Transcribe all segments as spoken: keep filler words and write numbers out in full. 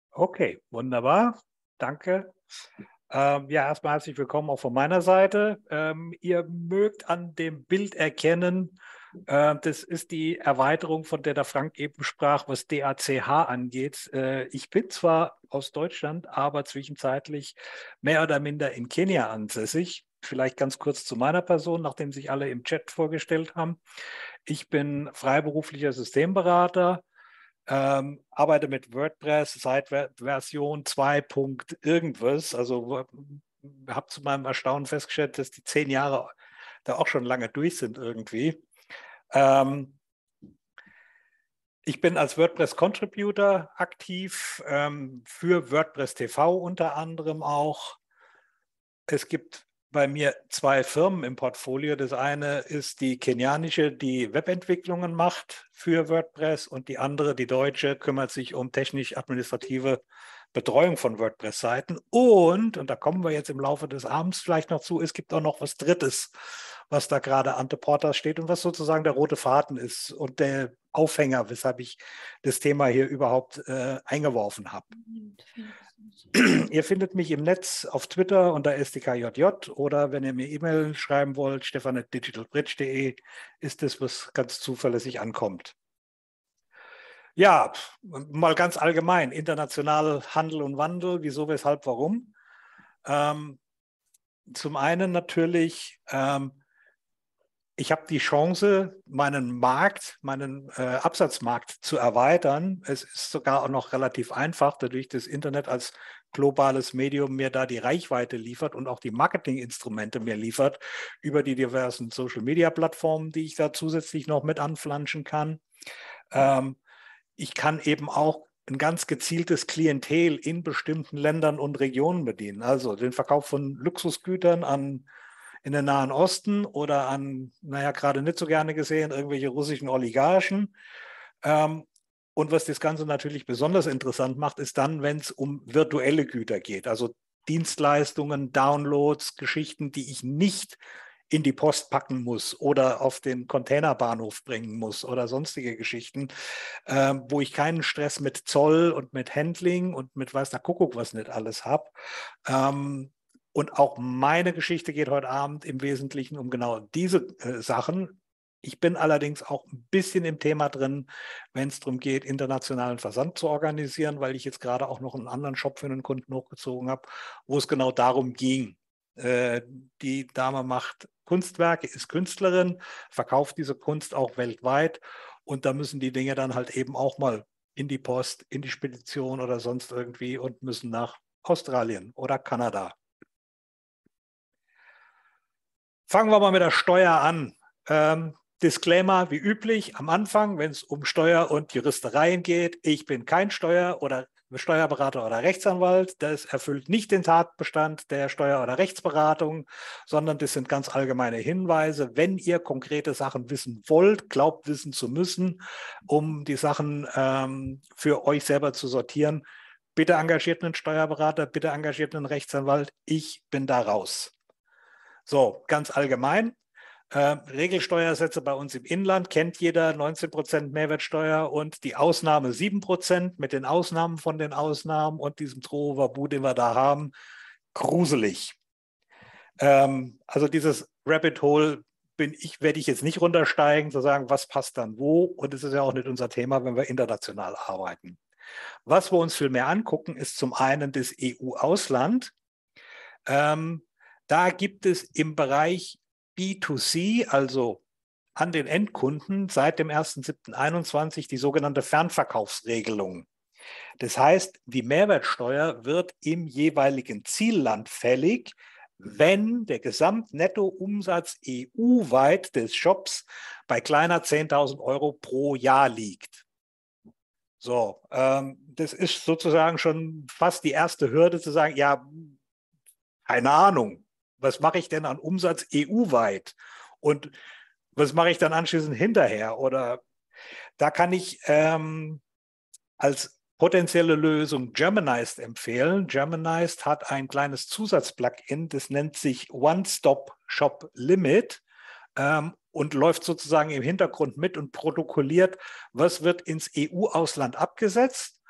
Okay, wunderbar. Danke. Ähm, ja, erstmal herzlich willkommen auch von meiner Seite. Ähm, ihr mögt an dem Bild erkennen, äh, das ist die Erweiterung, von der der Frank eben sprach, was D A C H angeht. Äh, ich bin zwar aus Deutschland, aber zwischenzeitlich mehr oder minder in Kenia ansässig. Vielleicht ganz kurz zu meiner Person, nachdem sich alle im Chat vorgestellt haben. Ich bin freiberuflicher Systemberater. Ähm, arbeite mit WordPress seit Ver Version zwei. Irgendwas. Also habe zu meinem Erstaunen festgestellt, dass die zehn Jahre da auch schon lange durch sind irgendwie. Ähm, ich bin als WordPress-Contributor aktiv, ähm, für WordPress T V unter anderem auch. Es gibt bei mir zwei Firmen im Portfolio. Das eine ist die kenianische, die Webentwicklungen macht für WordPress, und die andere, die deutsche, kümmert sich um technisch-administrative Betreuung von WordPress-Seiten. Und, und da kommen wir jetzt im Laufe des Abends vielleicht noch zu, es gibt auch noch was Drittes, was da gerade ante portas steht und was sozusagen der rote Faden ist und der Aufhänger, weshalb ich das Thema hier überhaupt äh, eingeworfen habe. Ihr findet mich im Netz auf Twitter unter S D K J J, oder wenn ihr mir E-Mail schreiben wollt, stefan at digitalbridge punkt de ist das, was ganz zuverlässig ankommt. Ja, mal ganz allgemein, international Handel und Wandel, wieso, weshalb, warum. Ähm, zum einen natürlich, ähm, ich habe die Chance, meinen Markt, meinen äh, Absatzmarkt zu erweitern. Es ist sogar auch noch relativ einfach, dadurch das Internet als globales Medium mir da die Reichweite liefert und auch die Marketinginstrumente mir liefert über die diversen Social-Media-Plattformen, die ich da zusätzlich noch mit anflanschen kann. Ähm, ich kann eben auch ein ganz gezieltes Klientel in bestimmten Ländern und Regionen bedienen. Also den Verkauf von Luxusgütern an in den Nahen Osten oder an, naja, gerade nicht so gerne gesehen, irgendwelche russischen Oligarchen. Ähm, und was das Ganze natürlich besonders interessant macht, ist dann, wenn es um virtuelle Güter geht, also Dienstleistungen, Downloads, Geschichten, die ich nicht in die Post packen muss oder auf den Containerbahnhof bringen muss oder sonstige Geschichten, äh, wo ich keinen Stress mit Zoll und mit Handling und mit weiß der Kuckuck was nicht alles habe. Ähm, und auch meine Geschichte geht heute Abend im Wesentlichen um genau diese äh, Sachen. Ich bin allerdings auch ein bisschen im Thema drin, wenn es darum geht, internationalen Versand zu organisieren, weil ich jetzt gerade auch noch einen anderen Shop für einen Kunden hochgezogen habe, wo es genau darum ging. Äh, die Dame macht Kunstwerke, ist Künstlerin, verkauft diese Kunst auch weltweit, und da müssen die Dinge dann halt eben auch mal in die Post, in die Spedition oder sonst irgendwie und müssen nach Australien oder Kanada. Fangen wir mal mit der Steuer an. Ähm, Disclaimer wie üblich am Anfang, wenn es um Steuer und Juristereien geht. Ich bin kein Steuer- oder Steuerberater oder Rechtsanwalt. Das erfüllt nicht den Tatbestand der Steuer- oder Rechtsberatung, sondern das sind ganz allgemeine Hinweise. Wenn ihr konkrete Sachen wissen wollt, glaubt wissen zu müssen, um die Sachen ähm, für euch selber zu sortieren, bitte engagiert einen Steuerberater, bitte engagiert einen Rechtsanwalt. Ich bin da raus. So, ganz allgemein. Äh, Regelsteuersätze bei uns im Inland kennt jeder, neunzehn Prozent Mehrwertsteuer und die Ausnahme sieben Prozent mit den Ausnahmen von den Ausnahmen und diesem Trovabu, den wir da haben. Gruselig. Ähm, also dieses Rabbit Hole bin ich, werde ich jetzt nicht runtersteigen, zu sagen, was passt dann wo, und es ist ja auch nicht unser Thema, wenn wir international arbeiten. Was wir uns viel mehr angucken, ist zum einen das E U-Ausland. Ähm, da gibt es im Bereich B zwei C, also an den Endkunden, seit dem ersten siebten einundzwanzig die sogenannte Fernverkaufsregelung. Das heißt, die Mehrwertsteuer wird im jeweiligen Zielland fällig, wenn der Gesamtnettoumsatz E U-weit des Shops bei kleiner zehntausend Euro pro Jahr liegt. So, ähm, das ist sozusagen schon fast die erste Hürde zu sagen, ja, keine Ahnung, was mache ich denn an Umsatz E U-weit? Und was mache ich dann anschließend hinterher? Oder da kann ich ähm, als potenzielle Lösung Germanized empfehlen. Germanized hat ein kleines Zusatzplugin, das nennt sich One-Stop-Shop-Limit ähm, und läuft sozusagen im Hintergrund mit und protokolliert, was wird ins E U-Ausland abgesetzt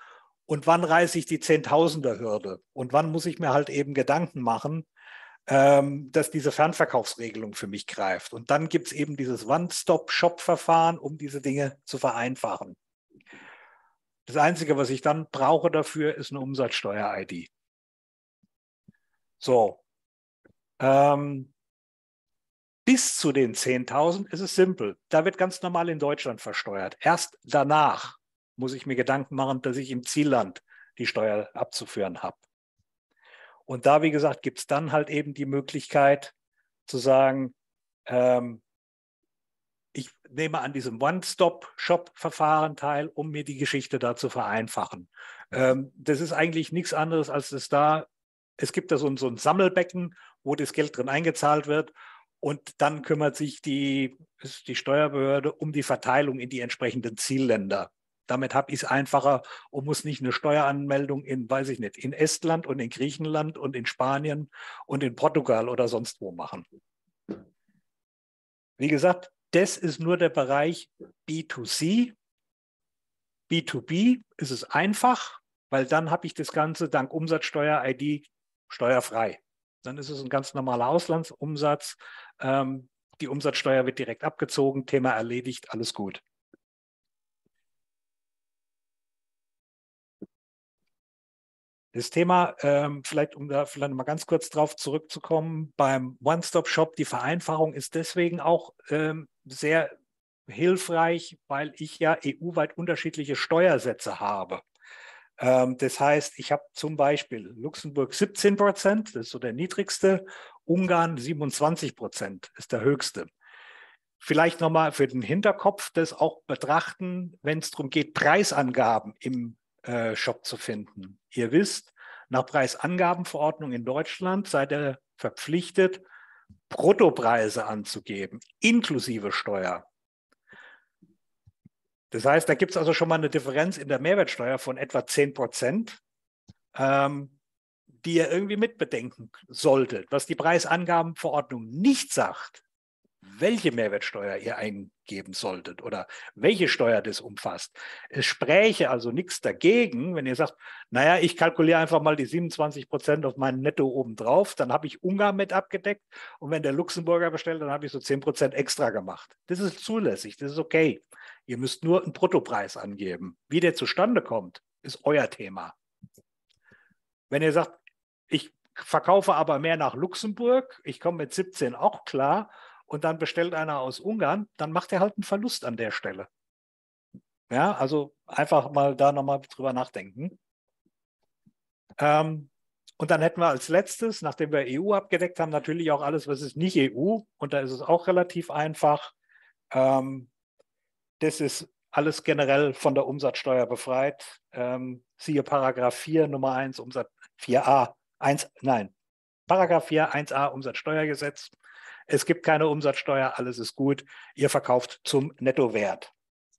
Und wann reiße ich die Zehntausender-Hürde? Und wann muss ich mir halt eben Gedanken machen, ähm, dass diese Fernverkaufsregelung für mich greift? Und dann gibt es eben dieses One-Stop-Shop-Verfahren, um diese Dinge zu vereinfachen. Das Einzige, was ich dann brauche dafür, ist eine Umsatzsteuer-I D. So. Ähm, bis zu den zehntausend ist es simpel. Da wird ganz normal in Deutschland versteuert. Erst danach muss ich mir Gedanken machen, dass ich im Zielland die Steuer abzuführen habe. Und da, wie gesagt, gibt es dann halt eben die Möglichkeit zu sagen, ähm, ich nehme an diesem One-Stop-Shop-Verfahren teil, um mir die Geschichte da zu vereinfachen. Ähm, das ist eigentlich nichts anderes, als es da, es gibt da so ein, so ein Sammelbecken, wo das Geld drin eingezahlt wird. Und dann kümmert sich die, die Steuerbehörde um die Verteilung in die entsprechenden Zielländer. Damit habe ich es einfacher und muss nicht eine Steueranmeldung in, weiß ich nicht, in Estland und in Griechenland und in Spanien und in Portugal oder sonst wo machen. Wie gesagt, das ist nur der Bereich B zwei C. B zwei B ist es einfach, weil dann habe ich das Ganze dank Umsatzsteuer-I D steuerfrei. Dann ist es ein ganz normaler Auslandsumsatz. Ähm, die Umsatzsteuer wird direkt abgezogen, Thema erledigt, alles gut. Das Thema, ähm, vielleicht um da vielleicht mal ganz kurz drauf zurückzukommen, beim One-Stop-Shop, die Vereinfachung ist deswegen auch ähm, sehr hilfreich, weil ich ja E U-weit unterschiedliche Steuersätze habe. Ähm, das heißt, ich habe zum Beispiel Luxemburg siebzehn Prozent, das ist so der niedrigste, Ungarn siebenundzwanzig Prozent ist der höchste. Vielleicht nochmal für den Hinterkopf das auch betrachten, wenn es darum geht, Preisangaben im äh, Shop zu finden. Ihr wisst, nach Preisangabenverordnung in Deutschland seid ihr verpflichtet, Bruttopreise anzugeben, inklusive Steuer. Das heißt, da gibt es also schon mal eine Differenz in der Mehrwertsteuer von etwa zehn Prozent, ähm, die ihr irgendwie mitbedenken solltet. Was die Preisangabenverordnung nicht sagt, welche Mehrwertsteuer ihr eingeben solltet oder welche Steuer das umfasst. Es spräche also nichts dagegen, wenn ihr sagt, naja, ich kalkuliere einfach mal die siebenundzwanzig Prozent auf meinen Netto obendrauf, dann habe ich Ungarn mit abgedeckt und wenn der Luxemburger bestellt, dann habe ich so zehn Prozent extra gemacht. Das ist zulässig, das ist okay. Ihr müsst nur einen Bruttopreis angeben. Wie der zustande kommt, ist euer Thema. Wenn ihr sagt, ich verkaufe aber mehr nach Luxemburg, ich komme mit siebzehn auch klar, und dann bestellt einer aus Ungarn, dann macht er halt einen Verlust an der Stelle. Ja, also einfach mal da nochmal drüber nachdenken. Ähm, und dann hätten wir als letztes, nachdem wir E U abgedeckt haben, natürlich auch alles, was ist nicht E U. Und da ist es auch relativ einfach. Ähm, das ist alles generell von der Umsatzsteuer befreit. Ähm, siehe Paragraph vier Nummer eins, Umsatz vier a, eins, nein, Paragraph vier eins a Umsatzsteuergesetz. Es gibt keine Umsatzsteuer, alles ist gut. Ihr verkauft zum Nettowert.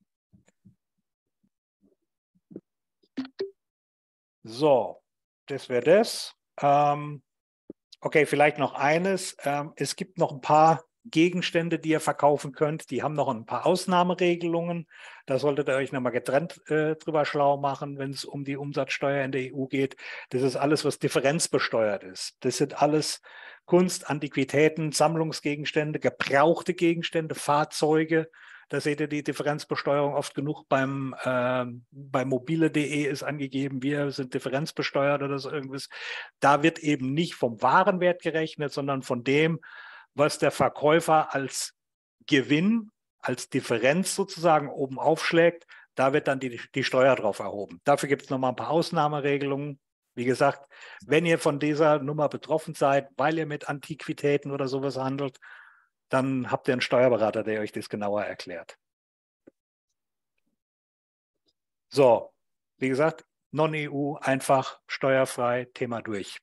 So, das wäre das. Ähm, okay, vielleicht noch eines. Ähm, es gibt noch ein paar Gegenstände, die ihr verkaufen könnt. Die haben noch ein paar Ausnahmeregelungen. Da solltet ihr euch nochmal getrennt äh, drüber schlau machen, wenn es um die Umsatzsteuer in der E U geht. Das ist alles, was differenzbesteuert ist. Das sind alles Kunst, Antiquitäten, Sammlungsgegenstände, gebrauchte Gegenstände, Fahrzeuge. Da seht ihr die Differenzbesteuerung oft genug beim äh, bei mobile punkt de ist angegeben, wir sind differenzbesteuert oder so irgendwas. Da wird eben nicht vom Warenwert gerechnet, sondern von dem, was der Verkäufer als Gewinn, als Differenz sozusagen oben aufschlägt. Da wird dann die, die Steuer drauf erhoben. Dafür gibt es nochmal ein paar Ausnahmeregelungen. Wie gesagt, wenn ihr von dieser Nummer betroffen seid, weil ihr mit Antiquitäten oder sowas handelt, dann habt ihr einen Steuerberater, der euch das genauer erklärt. So, wie gesagt, Non-E U, einfach, steuerfrei, Thema durch.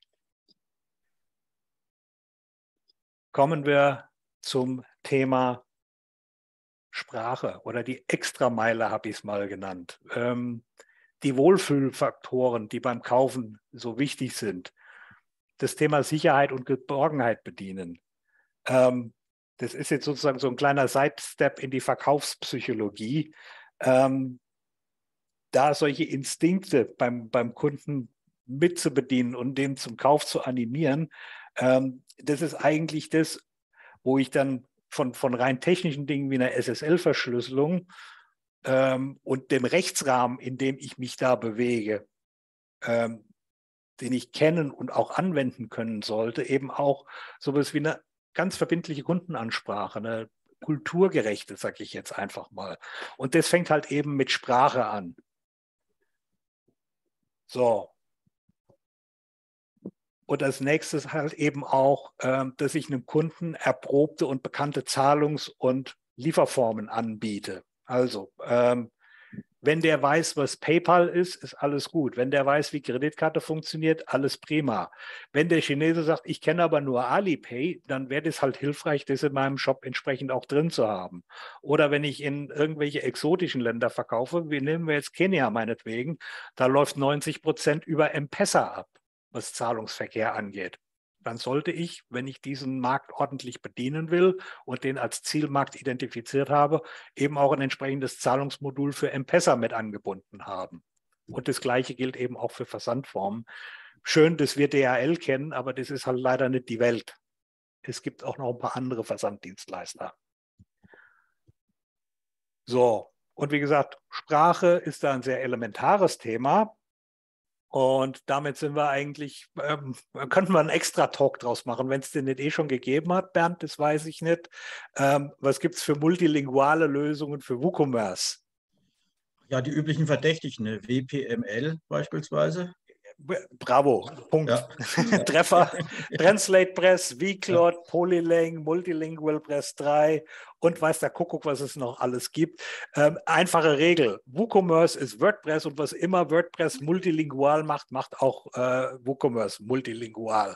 Kommen wir zum Thema Sprache oder die Extrameile, habe ich es mal genannt. Ähm, die Wohlfühlfaktoren, die beim Kaufen so wichtig sind. Das Thema Sicherheit und Geborgenheit bedienen. Ähm, das ist jetzt sozusagen so ein kleiner Sidestep in die Verkaufspsychologie. Ähm, da solche Instinkte beim, beim Kunden mitzubedienen und den zum Kauf zu animieren, ähm, das ist eigentlich das, wo ich dann von, von rein technischen Dingen wie einer S S L-Verschlüsselung ähm, und dem Rechtsrahmen, in dem ich mich da bewege, ähm, den ich kennen und auch anwenden können sollte, eben auch sowas wie eine ganz verbindliche Kundenansprache, eine kulturgerechte, sage ich jetzt einfach mal. Und das fängt halt eben mit Sprache an. So. Und als nächstes halt eben auch, ähm, dass ich einem Kunden erprobte und bekannte Zahlungs- und Lieferformen anbiete. Also, ähm, wenn der weiß, was PayPal ist, ist alles gut. Wenn der weiß, wie Kreditkarte funktioniert, alles prima. Wenn der Chinese sagt, ich kenne aber nur Alipay, dann wäre das halt hilfreich, das in meinem Shop entsprechend auch drin zu haben. Oder wenn ich in irgendwelche exotischen Länder verkaufe, wie nehmen wir jetzt Kenia meinetwegen, da läuft neunzig Prozent über M-Pesa ab, was Zahlungsverkehr angeht. Dann sollte ich, wenn ich diesen Markt ordentlich bedienen will und den als Zielmarkt identifiziert habe, eben auch ein entsprechendes Zahlungsmodul für M-Pesa mit angebunden haben. Und das Gleiche gilt eben auch für Versandformen. Schön, dass wir D H L kennen, aber das ist halt leider nicht die Welt. Es gibt auch noch ein paar andere Versanddienstleister. So, und wie gesagt, Sprache ist da ein sehr elementares Thema. Und damit sind wir eigentlich, ähm, könnten wir einen extra Talk draus machen, wenn es den nicht eh schon gegeben hat, Bernd, das weiß ich nicht. Ähm, was gibt es für multilinguale Lösungen für WooCommerce? Ja, die üblichen Verdächtigen, ne? W P M L beispielsweise. Bravo, Punkt. Ja. Treffer. Translate Press, Ja. vCloud, Polylang, Multilingual Press drei und weiß der Kuckuck, was es noch alles gibt. Ähm, einfache Regel. WooCommerce ist WordPress und was immer WordPress multilingual macht, macht auch äh, WooCommerce multilingual.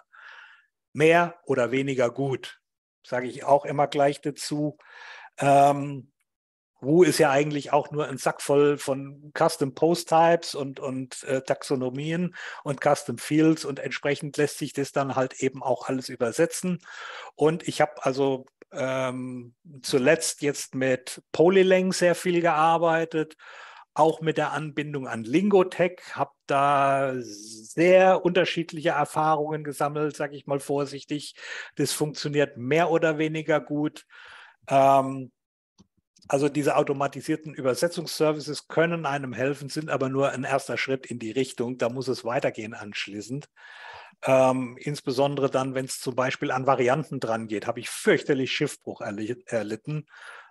Mehr oder weniger gut. Sage ich auch immer gleich dazu. Ähm, Woo ist ja eigentlich auch nur ein Sack voll von Custom Post Types und, und äh, Taxonomien und Custom Fields und entsprechend lässt sich das dann halt eben auch alles übersetzen. Und ich habe also ähm, zuletzt jetzt mit Polylang sehr viel gearbeitet, auch mit der Anbindung an Lingotech, habe da sehr unterschiedliche Erfahrungen gesammelt, sage ich mal vorsichtig. Das funktioniert mehr oder weniger gut. Ähm, also diese automatisierten Übersetzungsservices können einem helfen, sind aber nur ein erster Schritt in die Richtung. Da muss es weitergehen anschließend. Ähm, insbesondere dann, wenn es zum Beispiel an Varianten dran geht, habe ich fürchterlich Schiffbruch erlitten,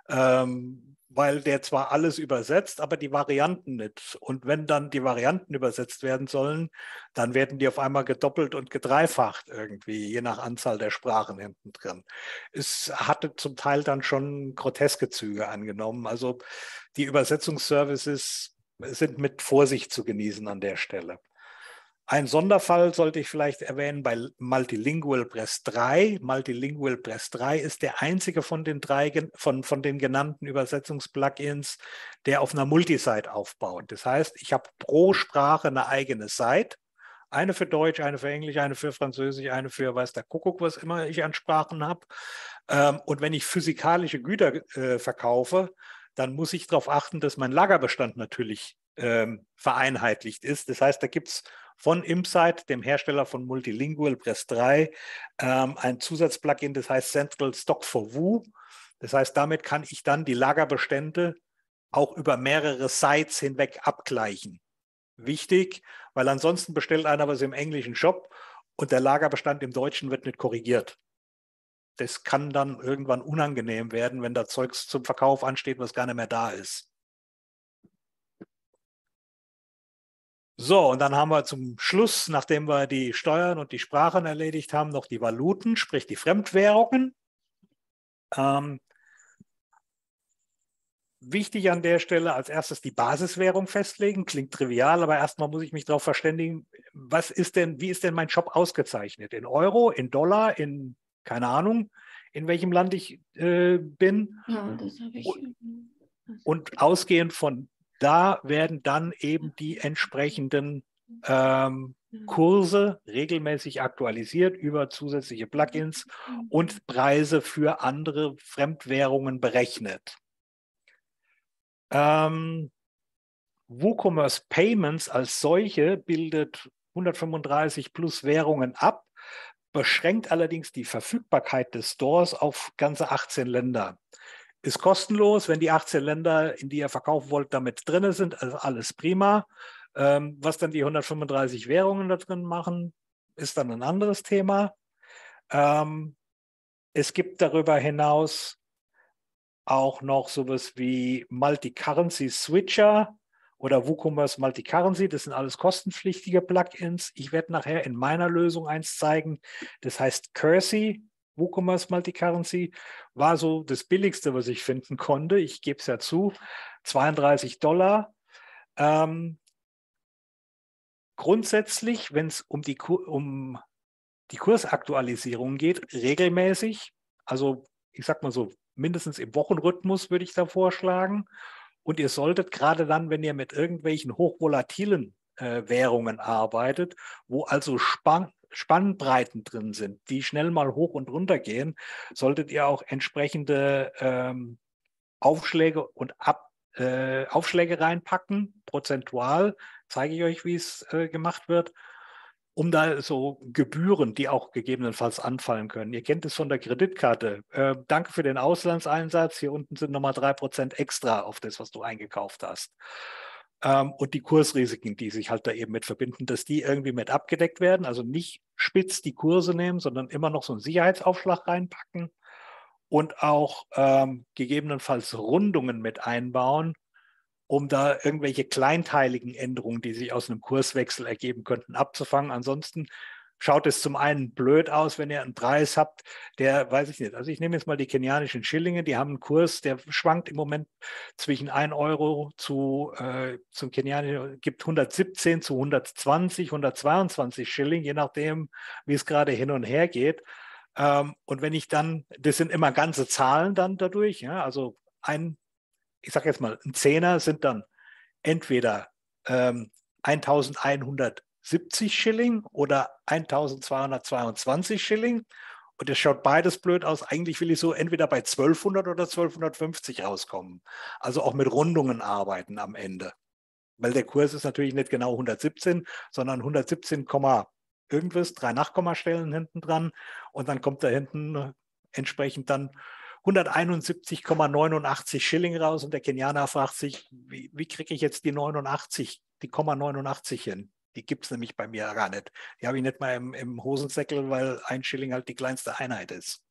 ähm, weil der zwar alles übersetzt, aber die Varianten nicht. Und wenn dann die Varianten übersetzt werden sollen, dann werden die auf einmal gedoppelt und gedreifacht irgendwie, je nach Anzahl der Sprachen hinten drin. Es hatte zum Teil dann schon groteske Züge angenommen. Also die Übersetzungsservices sind mit Vorsicht zu genießen an der Stelle. Ein Sonderfall sollte ich vielleicht erwähnen bei Multilingual Press drei. Multilingual Press drei ist der einzige von den drei von, von den genannten Übersetzungsplugins, der auf einer Multisite aufbaut. Das heißt, ich habe pro Sprache eine eigene Site. Eine für Deutsch, eine für Englisch, eine für Französisch, eine für weiß der Kuckuck, was immer ich an Sprachen habe. Ähm, und wenn ich physikalische Güter äh, verkaufe, dann muss ich darauf achten, dass mein Lagerbestand natürlich ähm, vereinheitlicht ist. Das heißt, da gibt es von Impsite, dem Hersteller von Multilingual Press drei, ähm, ein Zusatzplugin, das heißt Central Stock for Woo. Das heißt, damit kann ich dann die Lagerbestände auch über mehrere Sites hinweg abgleichen. Wichtig, weil ansonsten bestellt einer was im englischen Shop und der Lagerbestand im Deutschen wird nicht korrigiert. Das kann dann irgendwann unangenehm werden, wenn da Zeugs zum Verkauf ansteht, was gar nicht mehr da ist. So, und dann haben wir zum Schluss, nachdem wir die Steuern und die Sprachen erledigt haben, noch die Valuten, sprich die Fremdwährungen. Ähm, wichtig an der Stelle als erstes die Basiswährung festlegen. Klingt trivial, aber erstmal muss ich mich darauf verständigen, was ist denn, wie ist denn mein Shop ausgezeichnet? In Euro, in Dollar, in, keine Ahnung, in welchem Land ich äh, bin. Ja, das habe ich. Und, und ausgehend von da werden dann eben die entsprechenden ähm, Kurse regelmäßig aktualisiert über zusätzliche Plugins und Preise für andere Fremdwährungen berechnet. Ähm, WooCommerce Payments als solche bildet hundertfünfunddreißig plus Währungen ab, beschränkt allerdings die Verfügbarkeit des Stores auf ganze achtzehn Länder. Ist kostenlos, wenn die achtzehn Länder, in die ihr verkaufen wollt, damit drin sind, also alles prima. Ähm, was dann die hundertfünfunddreißig Währungen da drin machen, ist dann ein anderes Thema. Ähm, es gibt darüber hinaus auch noch sowas wie Multi-Currency Switcher oder WooCommerce Multi-Currency. Das sind alles kostenpflichtige Plugins. Ich werde nachher in meiner Lösung eins zeigen. Das heißt Cursey. WooCommerce Multi-Currency war so das Billigste, was ich finden konnte. Ich gebe es ja zu, zweiunddreißig Dollar. Ähm, grundsätzlich, wenn es um die, um die Kursaktualisierung geht, regelmäßig, also ich sag mal so, mindestens im Wochenrhythmus würde ich da vorschlagen. Und ihr solltet gerade dann, wenn ihr mit irgendwelchen hochvolatilen äh, Währungen arbeitet, wo also Spann Spannbreiten drin sind, die schnell mal hoch und runter gehen, solltet ihr auch entsprechende ähm, Aufschläge und Ab, äh, Aufschläge reinpacken, prozentual, zeige ich euch, wie es äh, gemacht wird, um da so Gebühren, die auch gegebenenfalls anfallen können. Ihr kennt es von der Kreditkarte. Äh, danke für den Auslandseinsatz. Hier unten sind nochmal drei Prozent extra auf das, was du eingekauft hast. Ähm, und die Kursrisiken, die sich halt da eben mit verbinden, dass die irgendwie mit abgedeckt werden. Also nicht spitz die Kurse nehmen, sondern immer noch so einen Sicherheitsaufschlag reinpacken und auch ähm, gegebenenfalls Rundungen mit einbauen, um da irgendwelche kleinteiligen Änderungen, die sich aus einem Kurswechsel ergeben könnten, abzufangen. Ansonsten schaut es zum einen blöd aus, wenn ihr einen Preis habt, der, weiß ich nicht, also ich nehme jetzt mal die kenianischen Schillinge, die haben einen Kurs, der schwankt im Moment zwischen ein Euro zu, äh, zum kenianischen, gibt hundertsiebzehn zu hundertzwanzig, hundertzweiundzwanzig Schilling, je nachdem, wie es gerade hin und her geht. Ähm, und wenn ich dann, das sind immer ganze Zahlen dann dadurch, ja, also ein ich sage jetzt mal, ein Zehner sind dann entweder ähm, eintausendeinhundertsiebzig Schilling oder eintausendzweihundertzweiundzwanzig Schilling. Und das schaut beides blöd aus. Eigentlich will ich so entweder bei zwölfhundert oder zwölfhundertfünfzig rauskommen. Also auch mit Rundungen arbeiten am Ende. Weil der Kurs ist natürlich nicht genau hundertsiebzehn, sondern hundertsiebzehn, irgendwas, drei Nachkommastellen hinten dran. Und dann kommt da hinten entsprechend dann hunderteinundsiebzig Komma neunundachtzig Schilling raus und der Kenianer fragt sich, wie, wie kriege ich jetzt die neunundachtzig, die Komma neunundachtzig hin? Die gibt es nämlich bei mir gar nicht. Die habe ich nicht mal im, im Hosensäckel, weil ein Schilling halt die kleinste Einheit ist.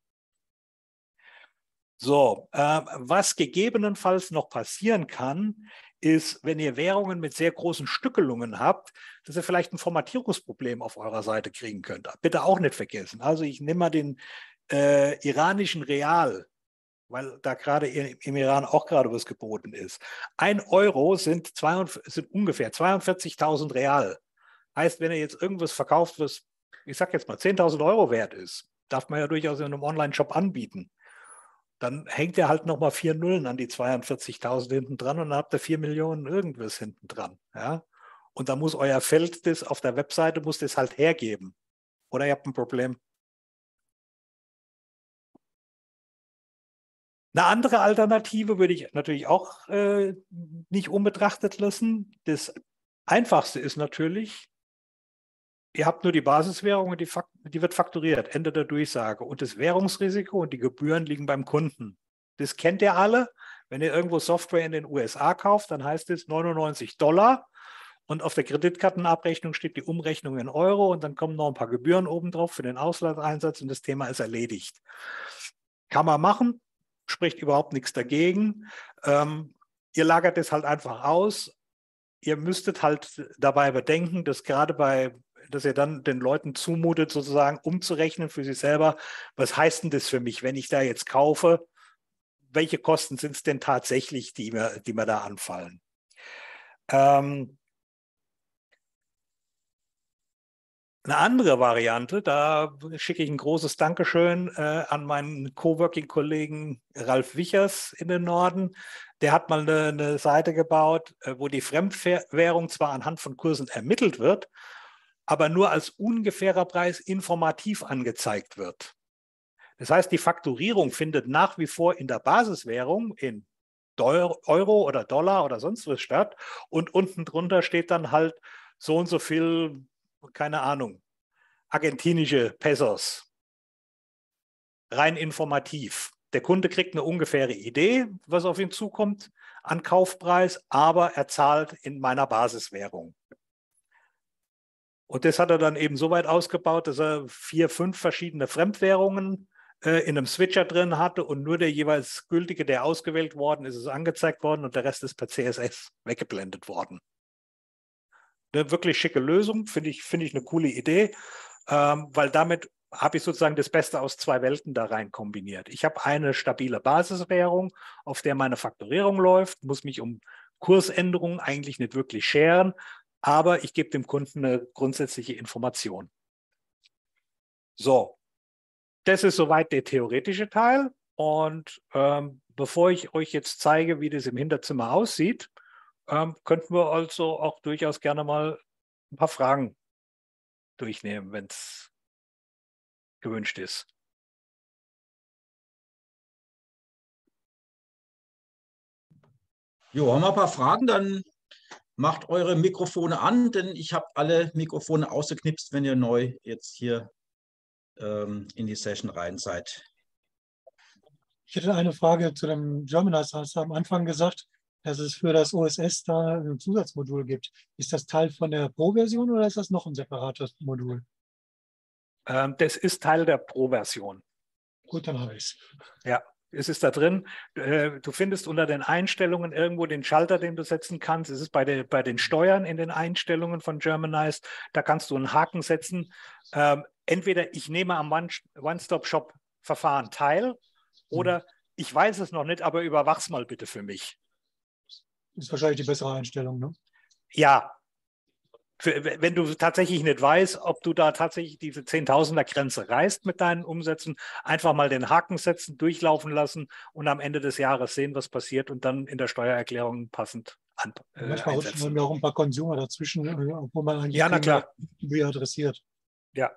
So, äh, was gegebenenfalls noch passieren kann, ist, wenn ihr Währungen mit sehr großen Stückelungen habt, dass ihr vielleicht ein Formatierungsproblem auf eurer Seite kriegen könnt. Bitte auch nicht vergessen. Also ich nehme mal den äh, iranischen Real, weil da gerade im Iran auch gerade was geboten ist. Ein Euro sind, sind ungefähr zweiundvierzigtausend Real. Heißt, wenn ihr jetzt irgendwas verkauft, was, ich sag jetzt mal, zehntausend Euro wert ist, darf man ja durchaus in einem Online-Shop anbieten. Dann hängt ihr halt nochmal vier Nullen an die zweiundvierzigtausend hinten dran und dann habt ihr vier Millionen irgendwas hinten dran. Ja? Und da muss euer Feld das auf der Webseite muss das halt hergeben. Oder ihr habt ein Problem. Eine andere Alternative würde ich natürlich auch äh, nicht unbetrachtet lassen. Das Einfachste ist natürlich, ihr habt nur die Basiswährung und die, die wird fakturiert, Ende der Durchsage. Und das Währungsrisiko und die Gebühren liegen beim Kunden. Das kennt ihr alle. Wenn ihr irgendwo Software in den U S A kauft, dann heißt es neunundneunzig Dollar. Und auf der Kreditkartenabrechnung steht die Umrechnung in Euro und dann kommen noch ein paar Gebühren obendrauf für den Auslandseinsatz und das Thema ist erledigt. Kann man machen. Spricht überhaupt nichts dagegen. Ähm, ihr lagert es halt einfach aus. Ihr müsstet halt dabei bedenken, dass gerade bei, dass ihr dann den Leuten zumutet, sozusagen umzurechnen für sich selber, was heißt denn das für mich, wenn ich da jetzt kaufe? Welche Kosten sind es denn tatsächlich, die mir, die mir da anfallen? Ähm, Eine andere Variante, da schicke ich ein großes Dankeschön äh, an meinen Coworking-Kollegen Ralf Wichers in den Norden. Der hat mal eine, eine Seite gebaut, äh, wo die Fremdwährung zwar anhand von Kursen ermittelt wird, aber nur als ungefährer Preis informativ angezeigt wird. Das heißt, die Fakturierung findet nach wie vor in der Basiswährung in Euro oder Dollar oder sonst was statt. Und unten drunter steht dann halt so und so viel, keine Ahnung, argentinische Pesos. Rein informativ. Der Kunde kriegt eine ungefähre Idee, was auf ihn zukommt an Kaufpreis, aber er zahlt in meiner Basiswährung. Und das hat er dann eben so weit ausgebaut, dass er vier, fünf verschiedene Fremdwährungen äh, in einem Switcher drin hatte und nur der jeweils gültige, der ausgewählt worden ist, ist angezeigt worden und der Rest ist per C S S weggeblendet worden. Eine wirklich schicke Lösung, finde ich, finde ich eine coole Idee, ähm, weil damit habe ich sozusagen das Beste aus zwei Welten da rein kombiniert. Ich habe eine stabile Basiswährung, auf der meine Fakturierung läuft, muss mich um Kursänderungen eigentlich nicht wirklich scheren, aber ich gebe dem Kunden eine grundsätzliche Information. So, das ist soweit der theoretische Teil. Und ähm, bevor ich euch jetzt zeige, wie das im Hinterzimmer aussieht, ähm, könnten wir also auch durchaus gerne mal ein paar Fragen durchnehmen, wenn es gewünscht ist. Jo, haben wir ein paar Fragen, dann macht eure Mikrofone an, denn ich habe alle Mikrofone ausgeknipst, wenn ihr neu jetzt hier ähm, in die Session rein seid. Ich hätte eine Frage zu dem Gemini. Hast du am Anfang gesagt, dass es für das O S S da ein Zusatzmodul gibt. Ist das Teil von der Pro-Version oder ist das noch ein separates Modul? Ähm, das ist Teil der Pro-Version. Gut, dann habe ich es. Ja, es ist da drin. Äh, du findest unter den Einstellungen irgendwo den Schalter, den du setzen kannst. Es ist bei, der, bei den Steuern in den Einstellungen von Germanize. Da kannst du einen Haken setzen. Ähm, entweder ich nehme am One-Stop-Shop-Verfahren teil oder ich weiß es noch nicht, aber überwach's mal bitte für mich. Das ist wahrscheinlich die bessere Einstellung, ne? Ja. Für, wenn du tatsächlich nicht weißt, ob du da tatsächlich diese Zehntausender-Grenze reißt mit deinen Umsätzen, einfach mal den Haken setzen, durchlaufen lassen und am Ende des Jahres sehen, was passiert und dann in der Steuererklärung passend an, äh, Manchmal rutschen mir auch ein paar Consumer dazwischen, wo man eigentlich ja, na klar. wie adressiert. Ja.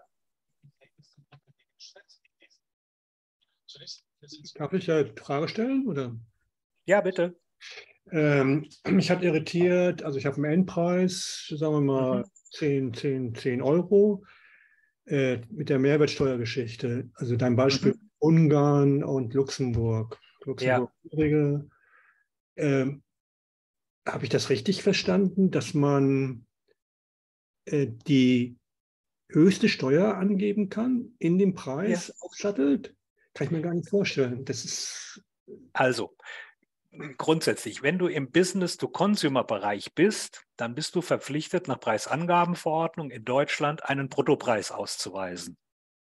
Darf ich eine Frage stellen? Oder? Ja, bitte. Ähm, mich hat irritiert, also ich habe einen Endpreis, sagen wir mal mhm. zehn, zehn, zehn Euro äh, mit der Mehrwertsteuergeschichte. Also dein Beispiel mhm. Ungarn und Luxemburg. Luxemburg ja. ähm, habe ich das richtig verstanden, dass man äh, die höchste Steuer angeben kann, in dem Preis ja. aufsattelt? Kann ich mir gar nicht vorstellen. Das ist also, grundsätzlich, wenn du im Business-to-Consumer-Bereich bist, dann bist du verpflichtet, nach Preisangabenverordnung in Deutschland einen Bruttopreis auszuweisen.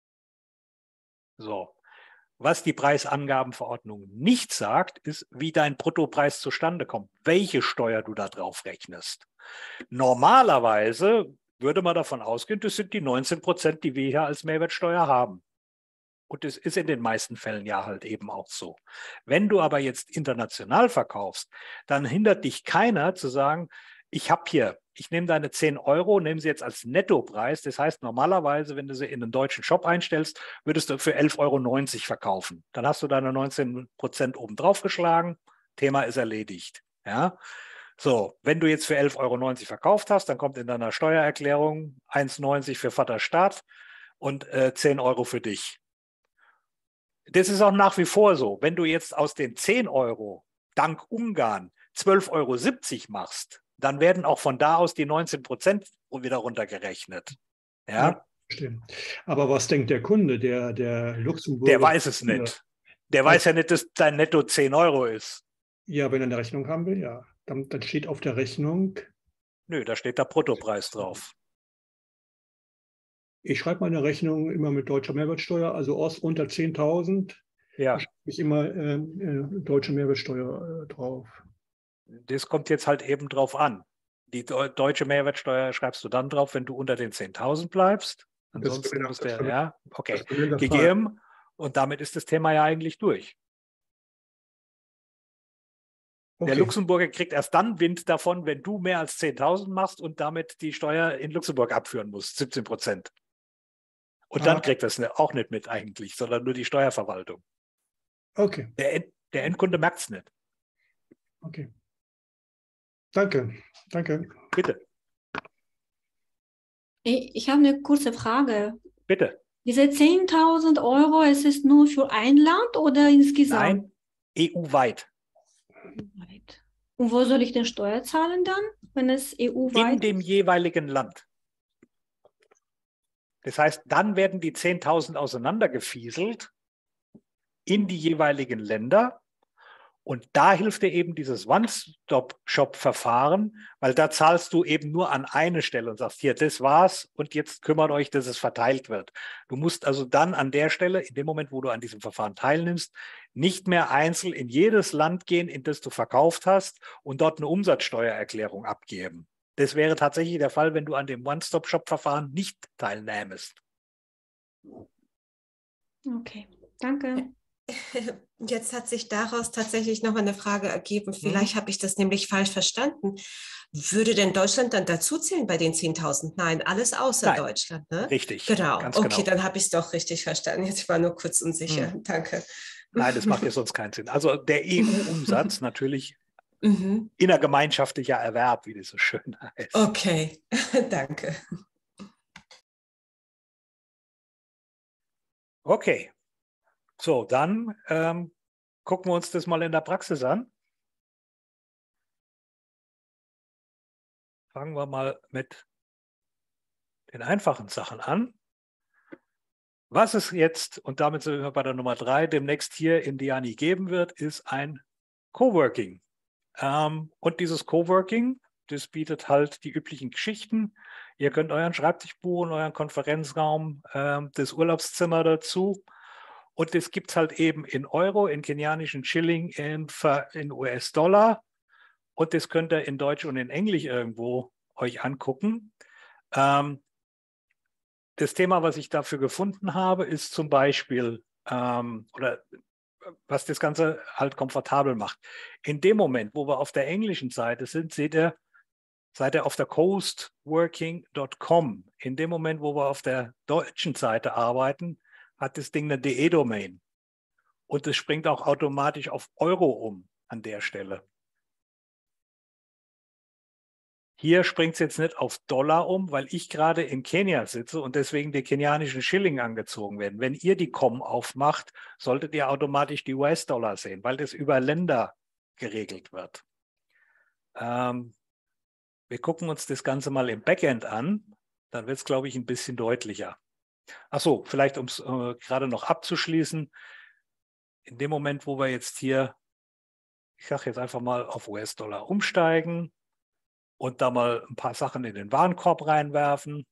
So. Was die Preisangabenverordnung nicht sagt, ist, wie dein Bruttopreis zustande kommt, welche Steuer du da drauf rechnest. Normalerweise würde man davon ausgehen, das sind die neunzehn Prozent, die wir hier als Mehrwertsteuer haben. Und das ist in den meisten Fällen ja halt eben auch so. Wenn du aber jetzt international verkaufst, dann hindert dich keiner zu sagen, ich habe hier, ich nehme deine zehn Euro, nehme sie jetzt als Nettopreis. Das heißt, normalerweise, wenn du sie in einen deutschen Shop einstellst, würdest du für elf Euro neunzig verkaufen. Dann hast du deine neunzehn Prozent oben drauf geschlagen, Thema ist erledigt. Ja? So, wenn du jetzt für elf Euro neunzig verkauft hast, dann kommt in deiner Steuererklärung eins neunzig für Vaterstaat und äh, zehn Euro für dich. Das ist auch nach wie vor so. Wenn du jetzt aus den zehn Euro dank Ungarn zwölf Euro siebzig machst, dann werden auch von da aus die neunzehn Prozent wieder runtergerechnet. Ja? Ja, stimmt. Aber was denkt der Kunde, der, der Luxemburg? Der weiß es nicht. Der weiß ja nicht, dass dein Netto zehn Euro ist. Ja, wenn er eine Rechnung haben will, ja. Dann, dann steht auf der Rechnung. Nö, da steht der Bruttopreis drauf. Ich schreibe meine Rechnung immer mit deutscher Mehrwertsteuer, also aus unter zehntausend. Ja. Da schreibe ich immer äh, äh, deutsche Mehrwertsteuer äh, drauf. Das kommt jetzt halt eben drauf an. Die deutsche Mehrwertsteuer schreibst du dann drauf, wenn du unter den zehntausend bleibst. Ansonsten muss der, ja, okay, gegeben. Und damit ist das Thema ja eigentlich durch. Okay. Der Luxemburger kriegt erst dann Wind davon, wenn du mehr als zehntausend machst und damit die Steuer in Luxemburg abführen musst, siebzehn Prozent. Und dann ah. kriegt das auch nicht mit eigentlich, sondern nur die Steuerverwaltung. Okay. Der, End, der Endkunde merkt es nicht. Okay. Danke, danke. Bitte, Ich, ich habe eine kurze Frage. bitte. Diese zehntausend Euro, ist es nur für ein Land oder insgesamt? Nein, E U-weit. Und wo soll ich denn Steuer zahlen dann, wenn es E In U-weit dem jeweiligen Land. Das heißt, dann werden die zehntausend auseinandergefieselt in die jeweiligen Länder. Und da hilft dir eben dieses One-Stop-Shop-Verfahren, weil da zahlst du eben nur an eine Stelle und sagst, hier, das war's und jetzt kümmert euch, dass es verteilt wird. Du musst also dann an der Stelle, in dem Moment, wo du an diesem Verfahren teilnimmst, nicht mehr einzeln in jedes Land gehen, in das du verkauft hast und dort eine Umsatzsteuererklärung abgeben. Das wäre tatsächlich der Fall, wenn du an dem One-Stop-Shop-Verfahren nicht teilnähmest. Okay, danke. Jetzt hat sich daraus tatsächlich noch eine Frage ergeben. Vielleicht Mhm. habe ich das nämlich falsch verstanden. Würde denn Deutschland dann dazuzählen bei den zehntausend? Nein, alles außer Nein. Deutschland, ne? Richtig, Genau. ganz Okay, genau. dann habe ich es doch richtig verstanden. Jetzt war nur kurz unsicher. Mhm. Danke. Nein, das macht ja sonst keinen Sinn. Also der E U-Umsatz natürlich Mhm. innergemeinschaftlicher Erwerb, wie das so schön heißt. Okay, danke. Okay, so dann ähm, gucken wir uns das mal in der Praxis an. Fangen wir mal mit den einfachen Sachen an. Was es jetzt, und damit sind wir bei der Nummer drei, demnächst hier in Diani geben wird, ist ein Coworking. Ähm, und dieses Coworking, das bietet halt die üblichen Geschichten. Ihr könnt euren Schreibtisch buchen, euren Konferenzraum, ähm, das Urlaubszimmer dazu. Und das gibt es halt eben in Euro, in kenianischen Schilling, in, in U S-Dollar. Und das könnt ihr in Deutsch und in Englisch irgendwo euch angucken. Ähm, das Thema, was ich dafür gefunden habe, ist zum Beispiel, ähm, oder was das Ganze halt komfortabel macht. In dem Moment, wo wir auf der englischen Seite sind, seht ihr, seid ihr auf der coastworking Punkt com. In dem Moment, wo wir auf der deutschen Seite arbeiten, hat das Ding eine D E-Domain. Und es springt auch automatisch auf Euro um an der Stelle. Hier springt es jetzt nicht auf Dollar um, weil ich gerade in Kenia sitze und deswegen die kenianischen Schilling angezogen werden. Wenn ihr die Com aufmacht, solltet ihr automatisch die U S-Dollar sehen, weil das über Länder geregelt wird. Ähm, wir gucken uns das Ganze mal im Backend an. Dann wird es, glaube ich, ein bisschen deutlicher. Ach so, vielleicht um es äh, gerade noch abzuschließen. In dem Moment, wo wir jetzt hier, ich sage jetzt einfach mal auf U S-Dollar umsteigen, und da mal ein paar Sachen in den Warenkorb reinwerfen.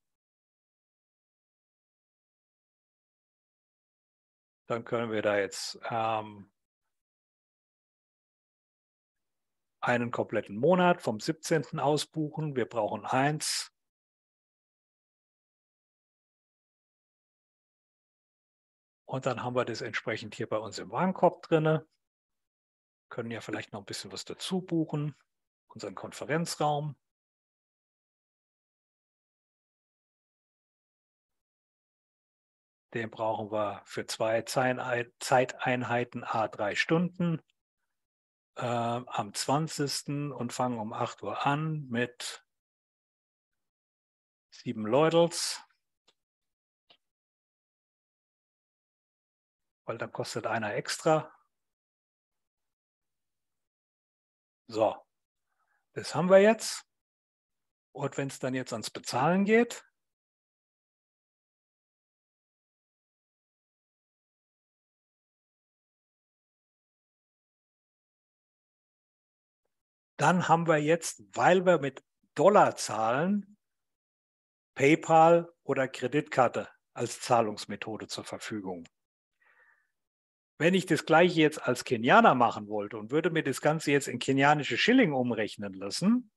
Dann können wir da jetzt ähm, einen kompletten Monat vom siebzehnten ausbuchen. Wir brauchen eins. Und dann haben wir das entsprechend hier bei uns im Warenkorb drin. Können ja vielleicht noch ein bisschen was dazu buchen. Unseren Konferenzraum. Den brauchen wir für zwei Zeiteinheiten à drei Stunden. Äh, am zwanzigsten und fangen um acht Uhr an mit sieben Leutels. Weil dann kostet einer extra. So, das haben wir jetzt. Und wenn es dann jetzt ans Bezahlen geht, dann haben wir jetzt, weil wir mit Dollar zahlen, PayPal oder Kreditkarte als Zahlungsmethode zur Verfügung. Wenn ich das Gleiche jetzt als Kenianer machen wollte und würde mir das Ganze jetzt in kenianische Schilling umrechnen lassen,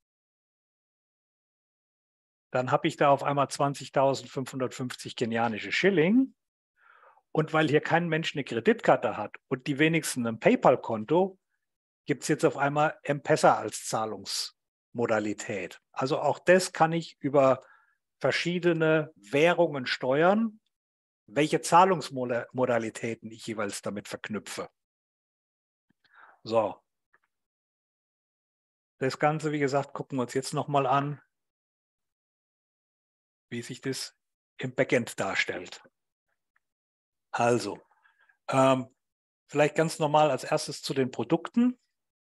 dann habe ich da auf einmal zwanzigtausendfünfhundertfünfzig kenianische Schilling. Und weil hier kein Mensch eine Kreditkarte hat und die wenigsten ein PayPal-Konto, gibt es jetzt auf einmal M-Pesa als Zahlungsmodalität. Also auch das kann ich über verschiedene Währungen steuern, welche Zahlungsmodalitäten ich jeweils damit verknüpfe. So, Das Ganze, wie gesagt, gucken wir uns jetzt nochmal an, wie sich das im Backend darstellt. Also, ähm, vielleicht ganz normal als erstes zu den Produkten.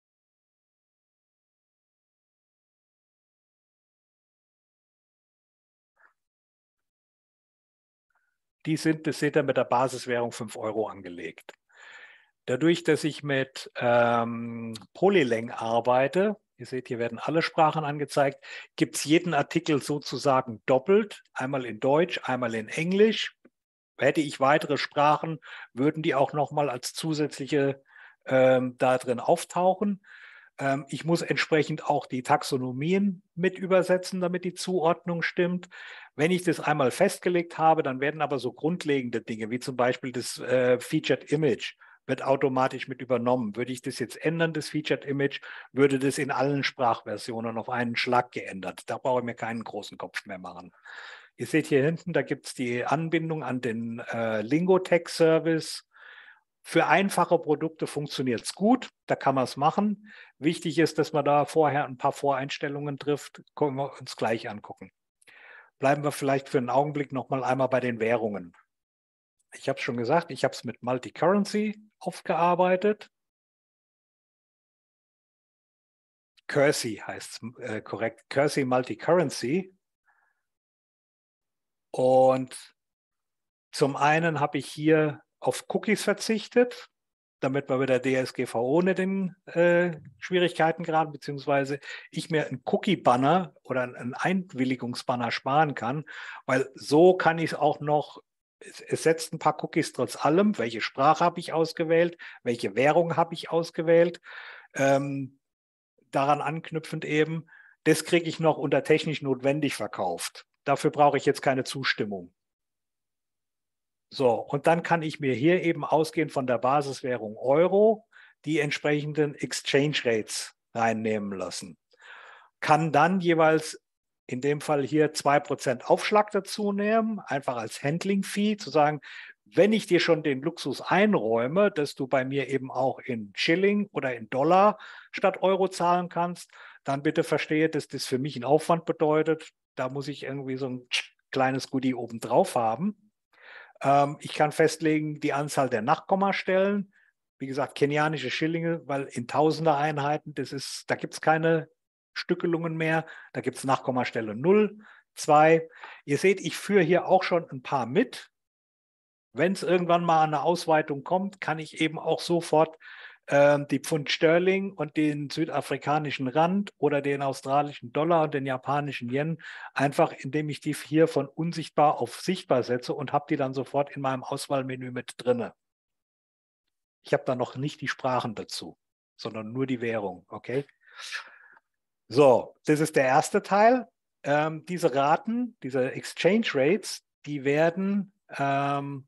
Die sind, das seht ihr, mit der Basiswährung fünf Euro angelegt. Dadurch, dass ich mit ähm, Polylang arbeite, ihr seht, hier werden alle Sprachen angezeigt, gibt es jeden Artikel sozusagen doppelt, einmal in Deutsch, einmal in Englisch. Hätte ich weitere Sprachen, würden die auch nochmal als zusätzliche ähm, da drin auftauchen. Ähm, ich muss entsprechend auch die Taxonomien mit übersetzen, damit die Zuordnung stimmt. Wenn ich das einmal festgelegt habe, dann werden aber so grundlegende Dinge, wie zum Beispiel das äh, Featured Image, wird automatisch mit übernommen. Würde ich das jetzt ändern, das Featured Image, würde das in allen Sprachversionen auf einen Schlag geändert. Da brauche ich mir keinen großen Kopf mehr machen. Ihr seht hier hinten, da gibt es die Anbindung an den äh, Lingotech-Service. Für einfache Produkte funktioniert es gut, da kann man es machen. Wichtig ist, dass man da vorher ein paar Voreinstellungen trifft, können wir uns gleich angucken. Bleiben wir vielleicht für einen Augenblick noch mal einmal bei den Währungen. Ich habe es schon gesagt, ich habe es mit Multicurrency aufgearbeitet. Cursey heißt es äh, korrekt, Cursey Multicurrency. Und zum einen habe ich hier auf Cookies verzichtet, damit wir mit der D S G V O nicht in äh, Schwierigkeiten geraten, beziehungsweise ich mir einen Cookie-Banner oder einen Einwilligungsbanner sparen kann, weil so kann ich es auch noch, es, es setzt ein paar Cookies trotz allem, welche Sprache habe ich ausgewählt, welche Währung habe ich ausgewählt, ähm, daran anknüpfend eben, das kriege ich noch unter technisch notwendig verkauft. Dafür brauche ich jetzt keine Zustimmung. So, und dann kann ich mir hier eben ausgehend von der Basiswährung Euro die entsprechenden Exchange Rates reinnehmen lassen. Kann dann jeweils in dem Fall hier zwei Prozent Aufschlag dazu nehmen, einfach als Handling-Fee, zu sagen, wenn ich dir schon den Luxus einräume, dass du bei mir eben auch in Schilling oder in Dollar statt Euro zahlen kannst, dann bitte verstehe, dass das für mich einen Aufwand bedeutet. Da muss ich irgendwie so ein kleines Goodie obendrauf haben. Ich kann festlegen die Anzahl der Nachkommastellen. Wie gesagt, kenianische Schillinge, weil in Tausender-Einheiten, das ist, da gibt es keine Stückelungen mehr. Da gibt es Nachkommastelle null, zwei. Ihr seht, ich führe hier auch schon ein paar mit. Wenn es irgendwann mal an eine Ausweitung kommt, kann ich eben auch sofort äh, die Pfund Sterling und den südafrikanischen Rand oder den australischen Dollar und den japanischen Yen, einfach indem ich die hier von unsichtbar auf sichtbar setze und habe die dann sofort in meinem Auswahlmenü mit drin. Ich habe da noch nicht die Sprachen dazu, sondern nur die Währung. Okay? So, das ist der erste Teil. Ähm, diese Raten, diese Exchange Rates, die werden, ähm,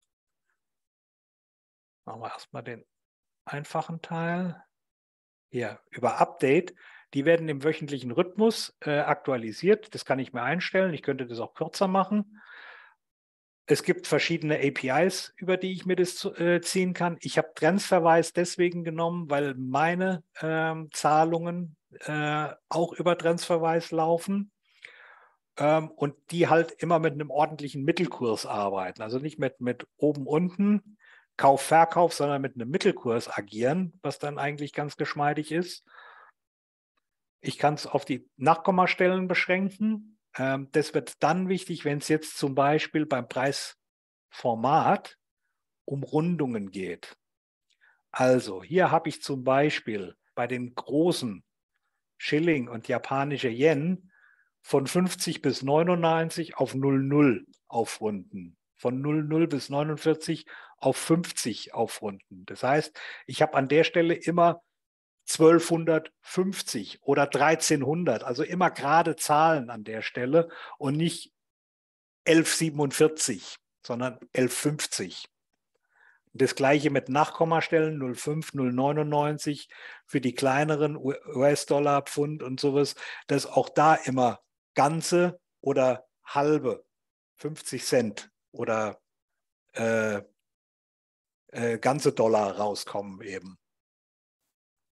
machen wir erstmal den einfachen Teil, hier über Update, die werden im wöchentlichen Rhythmus äh, aktualisiert. Das kann ich mir einstellen. Ich könnte das auch kürzer machen. Es gibt verschiedene A P Is, über die ich mir das äh, ziehen kann. Ich habe Transferwise deswegen genommen, weil meine ähm, Zahlungen äh, auch über Transferwise laufen ähm, und die halt immer mit einem ordentlichen Mittelkurs arbeiten. Also nicht mit, mit oben, unten, Kauf, Verkauf, sondern mit einem Mittelkurs agieren, was dann eigentlich ganz geschmeidig ist. Ich kann es auf die Nachkommastellen beschränken. Ähm, das wird dann wichtig, wenn es jetzt zum Beispiel beim Preisformat um Rundungen geht. Also hier habe ich zum Beispiel bei den großen Schilling und japanische Yen von fünfzig bis neunundneunzig auf null Komma null aufrunden. Von null Komma null bis neunundvierzig auf fünfzig aufrunden. Das heißt, ich habe an der Stelle immer zwölfhundertfünfzig oder dreizehnhundert, also immer gerade Zahlen an der Stelle und nicht elfhundertsiebenundvierzig, sondern elfhundertfünfzig. Das gleiche mit Nachkommastellen null Komma fünf, null Komma neunundneunzig für die kleineren U S-Dollar, Pfund und sowas, dass auch da immer ganze oder halbe fünfzig Cent oder äh, äh, ganze Dollar rauskommen eben.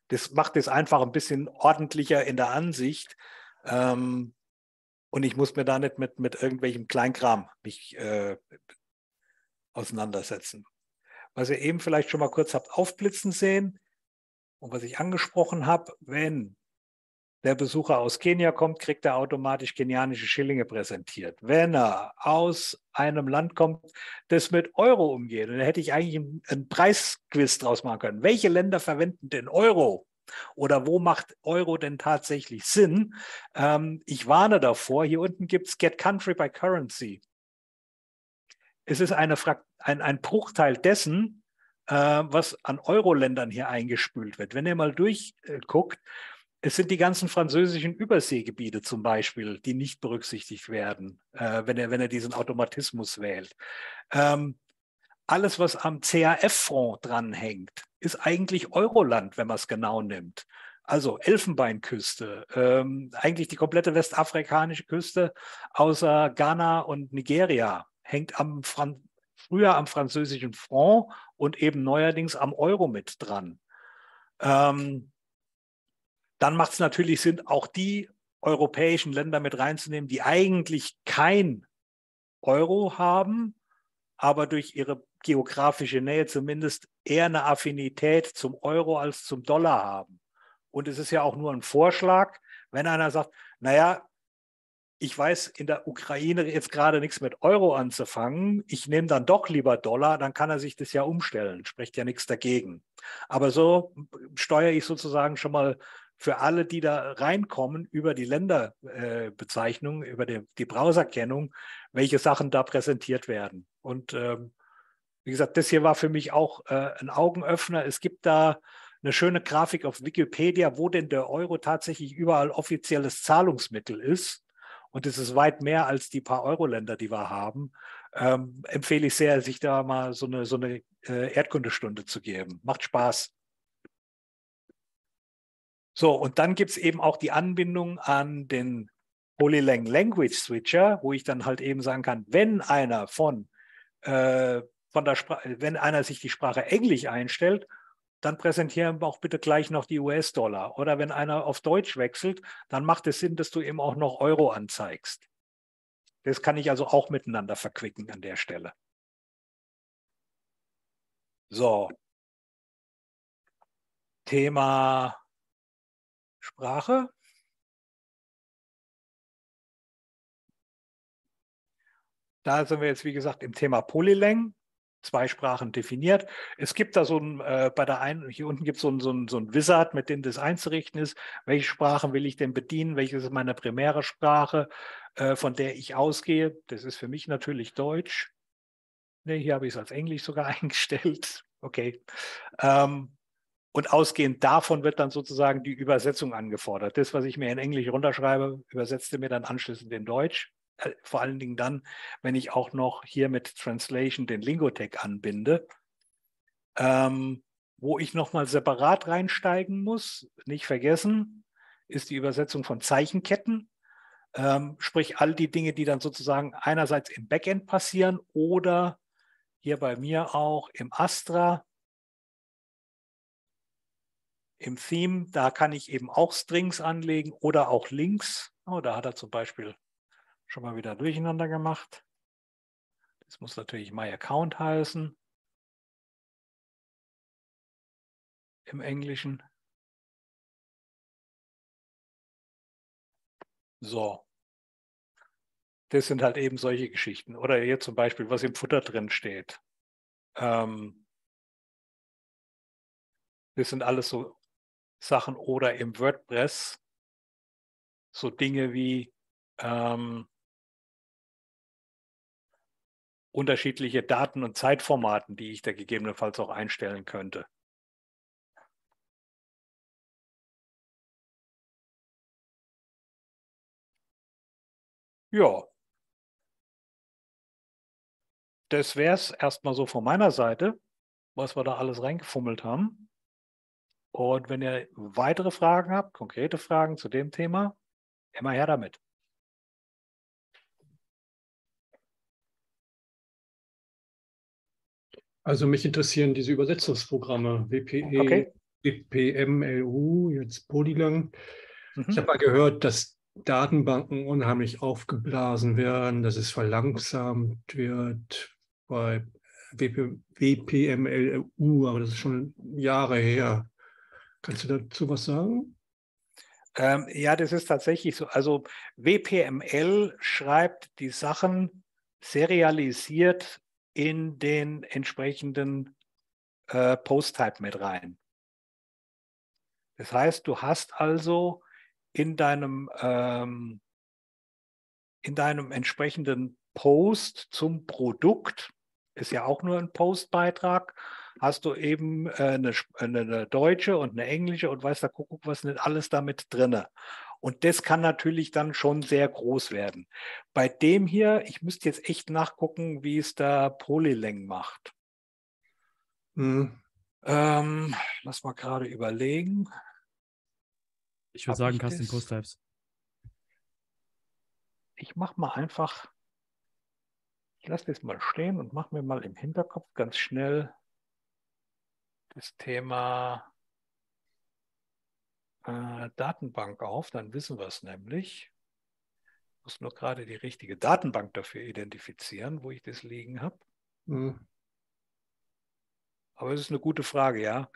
Das macht es einfach ein bisschen ordentlicher in der Ansicht. Ähm, und ich muss mir da nicht mit, mit irgendwelchem Kleinkram mich äh, auseinandersetzen. Was ihr eben vielleicht schon mal kurz habt aufblitzen sehen und was ich angesprochen habe, wenn der Besucher aus Kenia kommt, kriegt er automatisch kenianische Schillinge präsentiert. Wenn er aus einem Land kommt, das mit Euro umgeht, dann hätte ich eigentlich einen, einen Preisquiz draus machen können. Welche Länder verwenden denn Euro? Oder wo macht Euro denn tatsächlich Sinn? Ähm, ich warne davor, hier unten gibt es Get Country by Currency. Es ist eine, ein, ein Bruchteil dessen, äh, was an Euro-Ländern hier eingespült wird. Wenn ihr mal durchguckt, es sind die ganzen französischen Überseegebiete zum Beispiel, die nicht berücksichtigt werden, äh, wenn, er, wenn er diesen Automatismus wählt. Ähm, alles, was am C A F-Fonds dranhängt, ist eigentlich Euroland, wenn man es genau nimmt. Also Elfenbeinküste, ähm, eigentlich die komplette westafrikanische Küste außer Ghana und Nigeria hängt am Fran- früher am französischen Franc und eben neuerdings am Euro mit dran. Ähm, Dann macht es natürlich Sinn, auch die europäischen Länder mit reinzunehmen, die eigentlich kein Euro haben, aber durch ihre geografische Nähe zumindest eher eine Affinität zum Euro als zum Dollar haben. Und es ist ja auch nur ein Vorschlag, wenn einer sagt, naja, ich weiß in der Ukraine jetzt gerade nichts mit Euro anzufangen, ich nehme dann doch lieber Dollar, dann kann er sich das ja umstellen, spricht ja nichts dagegen. Aber so steuere ich sozusagen schon mal für alle, die da reinkommen, über die Länderbezeichnung, äh, über die, die Browserkennung, welche Sachen da präsentiert werden. Und ähm, wie gesagt, das hier war für mich auch äh, ein Augenöffner. Es gibt da eine schöne Grafik auf Wikipedia, wo denn der Euro tatsächlich überall offizielles Zahlungsmittel ist. Und es ist weit mehr als die paar Euro-Länder, die wir haben. Ähm, empfehle ich sehr, sich da mal so eine, so eine äh, Erdkundestunde zu geben. Macht Spaß. So, und dann gibt es eben auch die Anbindung an den Polylang Language Switcher, wo ich dann halt eben sagen kann, wenn einer von, äh, von der Sprache, wenn einer sich die Sprache Englisch einstellt, dann präsentieren wir auch bitte gleich noch die U S-Dollar. Oder wenn einer auf Deutsch wechselt, dann macht es Sinn, dass du eben auch noch Euro anzeigst. Das kann ich also auch miteinander verquicken an der Stelle. So. Thema Sprache. Da sind wir jetzt, wie gesagt, im Thema Polylang. Zwei Sprachen definiert. Es gibt da so ein, äh, bei der einen, hier unten gibt es so ein, so, ein, so ein Wizard, mit dem das einzurichten ist. Welche Sprachen will ich denn bedienen? Welches ist meine primäre Sprache, äh, von der ich ausgehe? Das ist für mich natürlich Deutsch. Ne, hier habe ich es als Englisch sogar eingestellt. Okay. Ähm, und ausgehend davon wird dann sozusagen die Übersetzung angefordert. Das, was ich mir in Englisch runterschreibe, übersetzte mir dann anschließend in Deutsch. Vor allen Dingen dann, wenn ich auch noch hier mit Translation den Lingotech anbinde, ähm, wo ich nochmal separat reinsteigen muss, nicht vergessen, ist die Übersetzung von Zeichenketten, ähm, sprich all die Dinge, die dann sozusagen einerseits im Backend passieren oder hier bei mir auch im Astra, im Theme, da kann ich eben auch Strings anlegen oder auch Links. Oh, da hat er zum Beispiel schon mal wieder durcheinander gemacht. Das muss natürlich My Account heißen im Englischen. So. Das sind halt eben solche Geschichten. Oder hier zum Beispiel, was im Futter drin steht. Ähm, das sind alles so Sachen. Oder im WordPress so Dinge wie ähm, unterschiedliche Daten- und Zeitformaten, die ich da gegebenenfalls auch einstellen könnte. Ja, das wäre es erstmal so von meiner Seite, was wir da alles reingefummelt haben. Und wenn ihr weitere Fragen habt, konkrete Fragen zu dem Thema, immer her damit. Also mich interessieren diese Übersetzungsprogramme, W P E, Okay. B P M L U, jetzt Polylang. Mhm. Ich habe mal gehört, dass Datenbanken unheimlich aufgeblasen werden, dass es verlangsamt wird bei W P M L U, aber das ist schon Jahre her. Kannst du dazu was sagen? Ähm, ja, das ist tatsächlich so. Also W P M L schreibt die Sachen serialisiert in den entsprechenden äh, Post-Type mit rein. Das heißt, du hast also in deinem, ähm, in deinem entsprechenden Post zum Produkt, ist ja auch nur ein Postbeitrag, hast du eben äh, eine, eine deutsche und eine englische und weiß der Kuckuck was nicht alles damit drin. Und das kann natürlich dann schon sehr groß werden. Bei dem hier, ich müsste jetzt echt nachgucken, wie es der Polylang macht. Hm. Ähm, lass mal gerade überlegen. Ich würde Hab sagen ich Custom das? Post Types. Ich mache mal einfach, ich lasse das mal stehen und mache mir mal im Hinterkopf ganz schnell das Thema äh, Datenbank auf, dann wissen wir es nämlich. Ich muss nur gerade die richtige Datenbank dafür identifizieren, wo ich das liegen habe. Hm. Aber es ist eine gute Frage, ja.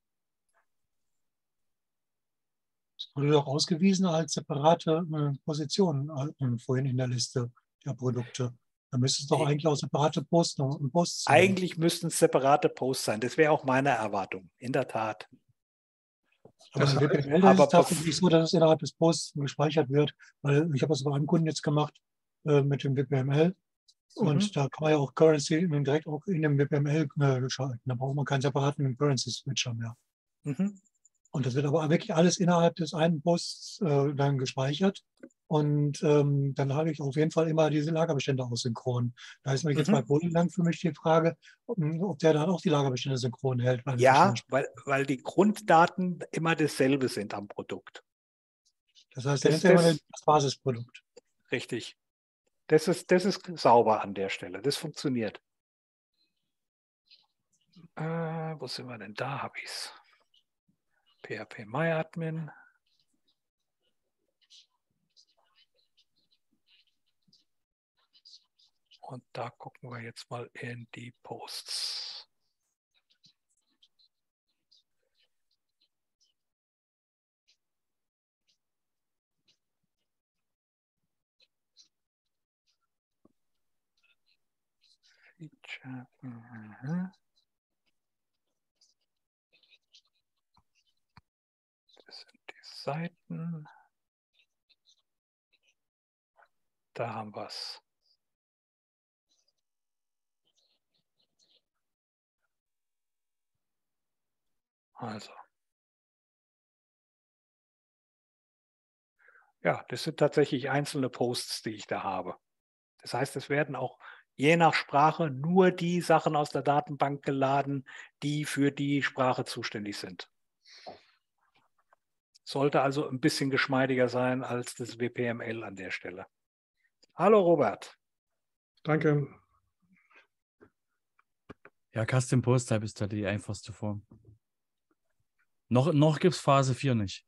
Das wurde doch ausgewiesen als separate äh, Position äh, vorhin in der Liste der Produkte. Da müsste es doch eigentlich auch separate Posts und Posts sein. Eigentlich müssten es separate Posts sein. Das wäre auch meine Erwartung, in der Tat. Aber Das im W P M L aber ist es tatsächlich so, dass es innerhalb des Posts gespeichert wird, weil ich habe das bei einem Kunden jetzt gemacht äh, mit dem W P M L und Mhm. da kann man ja auch Currency direkt auch in dem W P M L äh, geschalten. Da braucht man keinen separaten Currency-Switcher mehr. Mhm. Und das wird aber wirklich alles innerhalb des einen Posts äh, dann gespeichert. Und ähm, dann habe ich auf jeden Fall immer diese Lagerbestände auch synchron. Da ist nämlich jetzt bei Mhm. Polylang für mich die Frage, ob, ob der dann auch die Lagerbestände synchron hält. Weil Ja, weil, weil die Grunddaten immer dasselbe sind am Produkt. Das heißt, der Das, nennt ja immer das, das Basisprodukt. richtig. Das ist, das ist sauber an der Stelle. Das funktioniert. Äh, wo sind wir denn? Da habe ich es. P H P MyAdmin. Und da gucken wir jetzt mal in die Posts. Feature. Mhm. Das sind die Seiten. Da haben wir es. Also. Ja, das sind tatsächlich einzelne Posts, die ich da habe. Das heißt, es werden auch je nach Sprache nur die Sachen aus der Datenbank geladen, die für die Sprache zuständig sind. Sollte also ein bisschen geschmeidiger sein als das W P M L an der Stelle. Hallo Robert. Danke. Ja, Custom Post Type ist halt die einfachste Form. Noch, noch gibt es Phase vier nicht.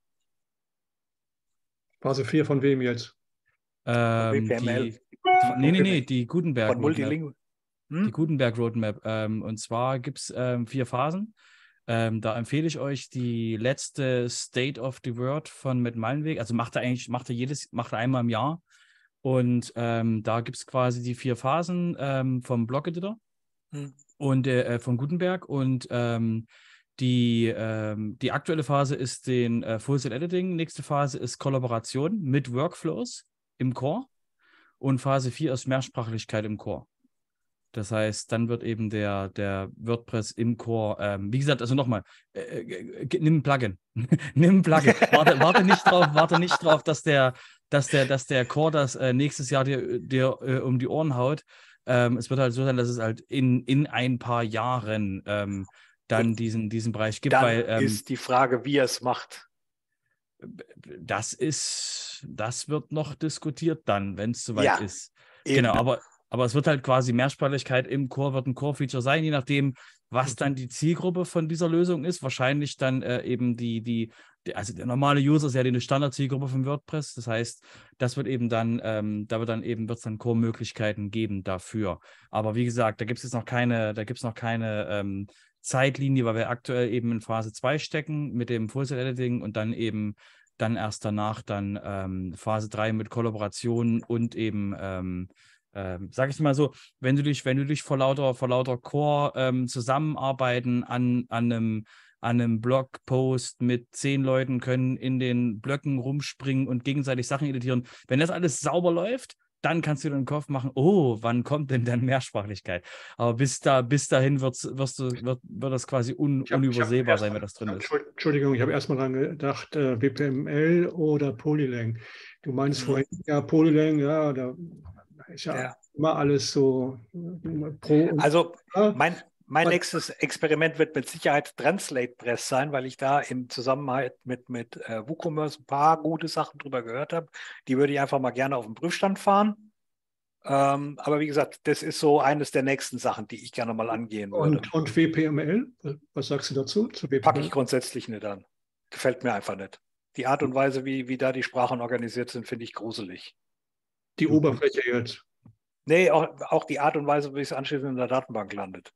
Phase vier von wem jetzt? Ähm, W P M L. die, die, nee, nee, nee, die Gutenberg Von Roadmap. Multilingual. Hm? Die Gutenberg Roadmap. Ähm, und zwar gibt es ähm, vier Phasen. Ähm, da empfehle ich euch die letzte State of the Word von Matt Mullenweg. Also macht er eigentlich, macht er jedes, macht er einmal im Jahr. Und ähm, da gibt es quasi die vier Phasen ähm, vom Block-Editor Hm. und äh, von Gutenberg. Und ähm, die, ähm, die aktuelle Phase ist den äh, Full-Set-Editing. Nächste Phase ist Kollaboration mit Workflows im Core. Und Phase vier ist Mehrsprachlichkeit im Core. Das heißt, dann wird eben der, der WordPress im Core, ähm, wie gesagt, also nochmal, äh, äh, nimm ein Plugin. nimm ein Plugin. Warte, warte nicht drauf, warte nicht drauf, dass der, dass der, dass der Core das äh, nächstes Jahr dir, dir äh, um die Ohren haut. Ähm, es wird halt so sein, dass es halt in, in ein paar Jahren ähm, dann diesen, diesen Bereich gibt, Dann weil ähm, ist die Frage, wie er es macht. das ist, das wird noch diskutiert dann, wenn es soweit Ja, ist. eben. Genau, aber Aber es wird halt quasi Mehrsprachigkeit im Core, wird ein Core-Feature sein, je nachdem, was dann die Zielgruppe von dieser Lösung ist. Wahrscheinlich dann äh, eben die, die, die, also der normale User ist ja die Standard-Zielgruppe von WordPress. Das heißt, das wird eben dann, ähm, da wird dann eben, wird es dann Core-Möglichkeiten geben dafür. Aber wie gesagt, da gibt es jetzt noch keine, da gibt es noch keine ähm, Zeitlinie, weil wir aktuell eben in Phase zwei stecken mit dem Full-Set-Editing und dann eben dann erst danach dann ähm, Phase drei mit Kollaborationen und eben ähm, Ähm, sag ich mal so, wenn du dich, wenn du dich vor lauter, vor lauter Core ähm, zusammenarbeiten an, an einem, an einem Blogpost mit zehn Leuten können in den Blöcken rumspringen und gegenseitig Sachen editieren, wenn das alles sauber läuft, dann kannst du dir den Kopf machen, oh, wann kommt denn dann Mehrsprachlichkeit? Aber bis da, bis dahin wird's, wirst du, wird, wird das quasi un, Ich hab- ich hab unübersehbar erst sein, mal- wenn das drin ist. Entschuldigung, ich habe erstmal dran gedacht, äh, W P M L oder Polylang. Du meinst Mhm. vorhin, ja, Polylang, ja, da ist ja, Ja. immer alles so äh, pro und Also contra. mein, mein Aber- nächstes Experiment wird mit Sicherheit Translate Press sein, weil ich da im Zusammenhang mit, mit äh, WooCommerce ein paar gute Sachen drüber gehört habe. Die würde ich einfach mal gerne auf den Prüfstand fahren. Ähm, aber wie gesagt, das ist so eines der nächsten Sachen, die ich gerne mal angehen würde. Und, und W P M L, was sagst du dazu? Zu W P M L? Packe ich grundsätzlich nicht an. Gefällt mir einfach nicht. Die Art und Weise, wie, wie da die Sprachen organisiert sind, finde ich gruselig. Die Oberfläche jetzt. Nee, auch, auch die Art und Weise, wie es anschließend in der Datenbank landet.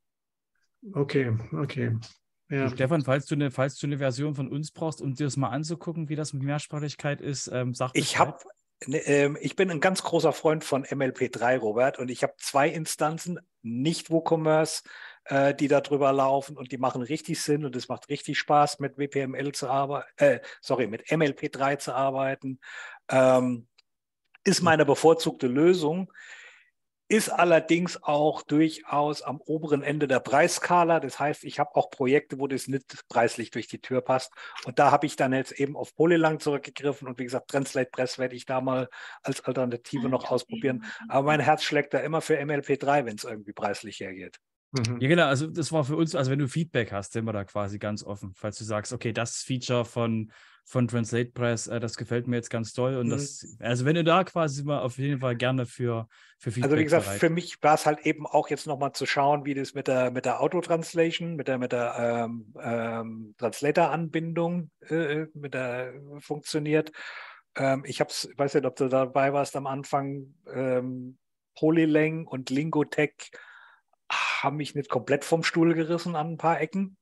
Okay, okay. Ja. Stefan, falls du, eine, falls du eine Version von uns brauchst, um dir das mal anzugucken, wie das mit Mehrsprachigkeit ist, ähm, sag Ich Bescheid. habe, ne, ähm, ich bin ein ganz großer Freund von M L P drei, Robert, und ich habe zwei Instanzen, nicht WooCommerce, äh, die da drüber laufen und die machen richtig Sinn und es macht richtig Spaß, mit W P M L zu arbeiten, äh, sorry, mit M L P drei zu arbeiten. Ähm, ist meine bevorzugte Lösung. Ist allerdings auch durchaus am oberen Ende der Preisskala. Das heißt, ich habe auch Projekte, wo das nicht preislich durch die Tür passt. Und da habe ich dann jetzt eben auf Polylang zurückgegriffen. Und wie gesagt, Translate Press werde ich da mal als Alternative noch ausprobieren. Aber mein Herz schlägt da immer für M L P drei, wenn es irgendwie preislich hergeht. Mhm. Ja, genau, also das war für uns, also wenn du Feedback hast, sind wir da quasi ganz offen. Falls du sagst, okay, das Feature von, von Translate Press, äh, das gefällt mir jetzt ganz toll. Und Mhm. das, also wenn du da quasi mal auf jeden Fall gerne für, für Feedback Also wie gesagt, bereit. für mich war es halt eben auch jetzt nochmal zu schauen, wie das mit der, mit der Auto-Translation, mit der, mit der ähm, ähm, Translator-Anbindung äh, mit der, funktioniert. Ähm, ich hab's, ich weiß nicht, ob du dabei warst am Anfang, ähm, Polylang und Lingotech haben mich nicht komplett vom Stuhl gerissen an ein paar Ecken.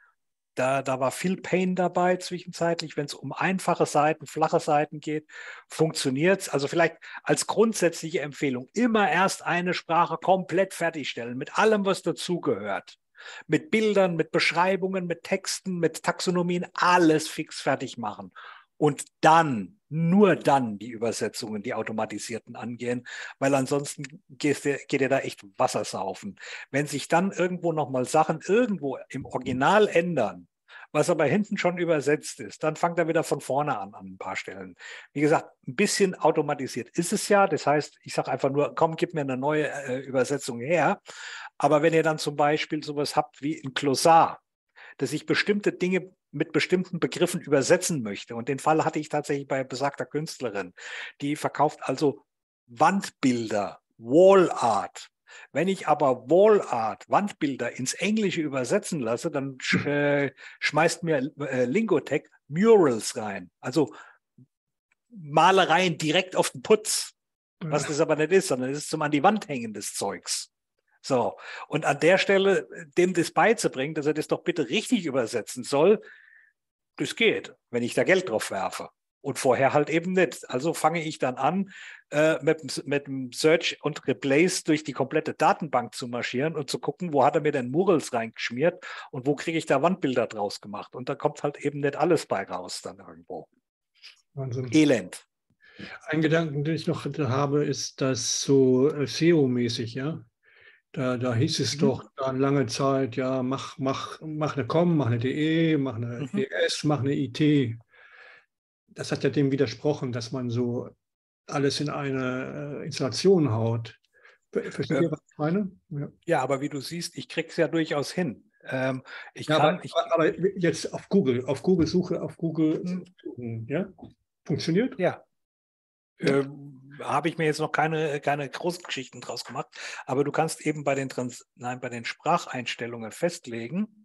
Da, da war viel Pain dabei zwischenzeitlich. Wenn es um einfache Seiten, flache Seiten geht, funktioniert es. Also vielleicht als grundsätzliche Empfehlung, immer erst eine Sprache komplett fertigstellen, mit allem, was dazugehört. Mit Bildern, mit Beschreibungen, mit Texten, mit Taxonomien, alles fix fertig machen. Und dann, nur dann die Übersetzungen, die automatisierten angehen, weil ansonsten geht ihr, geht ihr da echt Wasser saufen. Wenn sich dann irgendwo nochmal Sachen irgendwo im Original ändern, was aber hinten schon übersetzt ist, dann fangt er wieder von vorne an an ein paar Stellen. Wie gesagt, ein bisschen automatisiert ist es ja. Das heißt, ich sage einfach nur, komm, gib mir eine neue äh, Übersetzung her. Aber wenn ihr dann zum Beispiel sowas habt wie ein Glossar, dass ich bestimmte Dinge mit bestimmten Begriffen übersetzen möchte. Und den Fall hatte ich tatsächlich bei besagter Künstlerin. Die verkauft also Wandbilder, Wall Art. Wenn ich aber Wall Art, Wandbilder ins Englische übersetzen lasse, dann sch äh, schmeißt mir äh, Lingotech Murals rein. Also Malereien direkt auf den Putz. Was das aber nicht ist, sondern es ist zum an die Wand hängendes Zeugs. So, und an der Stelle dem das beizubringen, dass er das doch bitte richtig übersetzen soll, das geht, wenn ich da Geld drauf werfe. Und vorher halt eben nicht. Also fange ich dann an, äh, mit, mit dem Search und Replace durch die komplette Datenbank zu marschieren und zu gucken, wo hat er mir denn Murals reingeschmiert und wo kriege ich da Wandbilder draus gemacht. Und da kommt halt eben nicht alles bei raus dann irgendwo. Wahnsinn. Elend. Ein Gedanken, den ich noch habe, ist das so äh, S E O-mäßig, ja. Da, da hieß es Mhm. doch dann lange Zeit, ja, mach, mach, mach eine com, mach eine de, mach eine Mhm. es, mach eine it. Das hat ja dem widersprochen, dass man so alles in eine äh, Installation haut. Versteht Ähm, ihr, was ich meine? Ja, Ja, aber wie du siehst, ich kriege es ja durchaus hin. Ähm, ich ja kann, aber, ich, aber jetzt auf Google, auf Google Suche, auf Google, Mhm. suchen, ja? Funktioniert? ja. Ja. Ähm, habe ich mir jetzt noch keine, keine großen Geschichten draus gemacht, aber du kannst eben bei den, Trans nein, bei den Spracheinstellungen festlegen,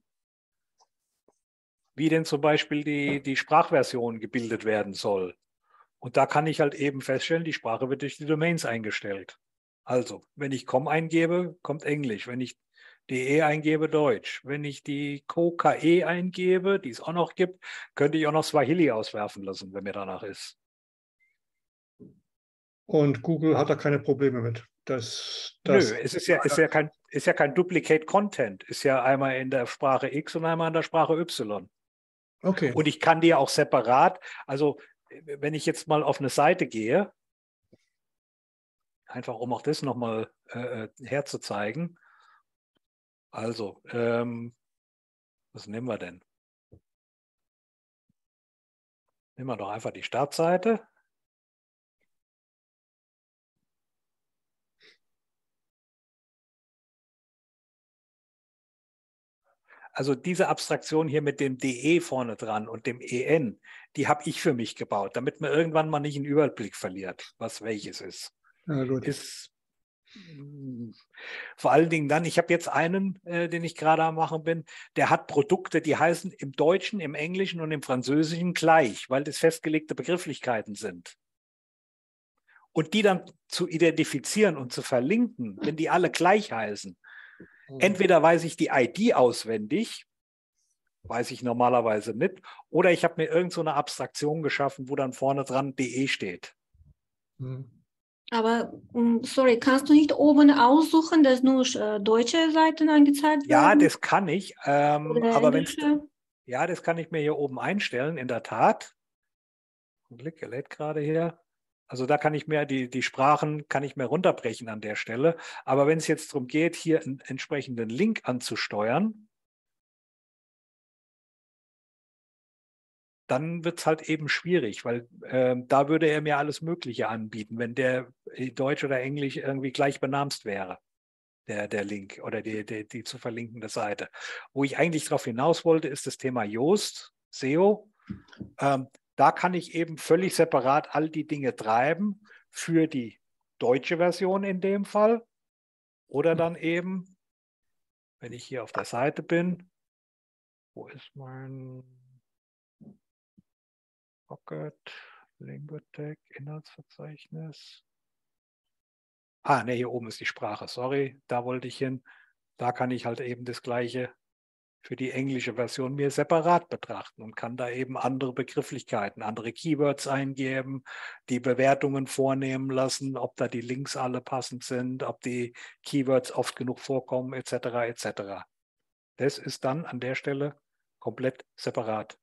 wie denn zum Beispiel die, die Sprachversion gebildet werden soll. Und da kann ich halt eben feststellen, die Sprache wird durch die Domains eingestellt. Also, wenn ich com eingebe, kommt Englisch. Wenn ich de eingebe, Deutsch. Wenn ich die co punkt ke eingebe, die es auch noch gibt, könnte ich auch noch Swahili auswerfen lassen, wenn mir danach ist. Und Google hat da keine Probleme mit. Das, das Nö, es ist ja, ist ja kein, ist ja kein Duplicate Content. Ist ja einmal in der Sprache X und einmal in der Sprache Y. Okay. Und ich kann die auch separat, also wenn ich jetzt mal auf eine Seite gehe, einfach um auch das nochmal äh, herzuzeigen. Also, ähm, was nehmen wir denn? Nehmen wir doch einfach die Startseite. Also diese Abstraktion hier mit dem de vorne dran und dem en, die habe ich für mich gebaut, damit man irgendwann mal nicht einen Überblick verliert, was welches ist. Ja, gut. Ist mh, vor allen Dingen dann, ich habe jetzt einen, äh, den ich gerade am machen bin, der hat Produkte, die heißen im Deutschen, im Englischen und im Französischen gleich, weil das festgelegte Begrifflichkeiten sind. Und die dann zu identifizieren und zu verlinken, wenn die alle gleich heißen. Entweder weiß ich die I D auswendig, weiß ich normalerweise nicht, oder ich habe mir irgend so eine Abstraktion geschaffen, wo dann vorne dran de steht. Aber, mm, sorry, kannst du nicht oben aussuchen, dass nur äh, deutsche Seiten angezeigt Ja, werden? das kann ich, ähm, Oder aber wenn englische? ja, das kann ich mir hier oben einstellen, in der Tat. Ein Blick, er lädt gerade hier. Also da kann ich mir die, die Sprachen kann ich mir runterbrechen an der Stelle. Aber wenn es jetzt darum geht, hier einen entsprechenden Link anzusteuern, dann wird es halt eben schwierig, weil äh, da würde er mir alles Mögliche anbieten, wenn der Deutsch oder Englisch irgendwie gleich benamst wäre, der, der Link oder die, die, die zu verlinkende Seite. Wo ich eigentlich darauf hinaus wollte, ist das Thema Yoast, S E O. Ähm, Da kann ich eben völlig separat all die Dinge treiben für die deutsche Version in dem Fall. Oder dann eben, wenn ich hier auf der Seite bin, wo ist mein Pocket, Linguotech, Inhaltsverzeichnis? Ah, ne, hier oben ist die Sprache, sorry, da wollte ich hin. Da kann ich halt eben das Gleiche für die englische Version mir separat betrachten und kann da eben andere Begrifflichkeiten, andere Keywords eingeben, die Bewertungen vornehmen lassen, ob da die Links alle passend sind, ob die Keywords oft genug vorkommen, et cetera et cetera. Das ist dann an der Stelle komplett separat.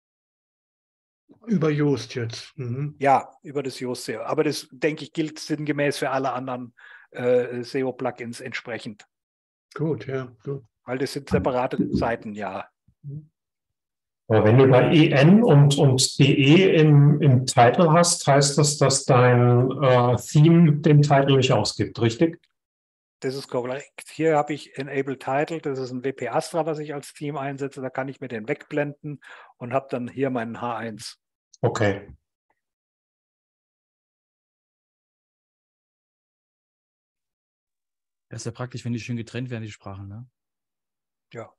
Über Yoast jetzt. Mhm. Ja, über das Yoast S E O. Aber das, denke ich, gilt sinngemäß für alle anderen äh, S E O-Plugins entsprechend. Gut, ja, gut. Weil das sind separate Seiten, ja. Aber wenn du da en und, und de im, im Titel hast, heißt das, dass dein äh, Theme den Titel nicht ausgibt, richtig? Das ist korrekt. Hier habe ich Enable Title, das ist ein W P Astra, was ich als Theme einsetze. Da kann ich mir den wegblenden und habe dann hier meinen H eins. Okay. Das ist ja praktisch, wenn die schön getrennt werden, die Sprachen, ne? Ja.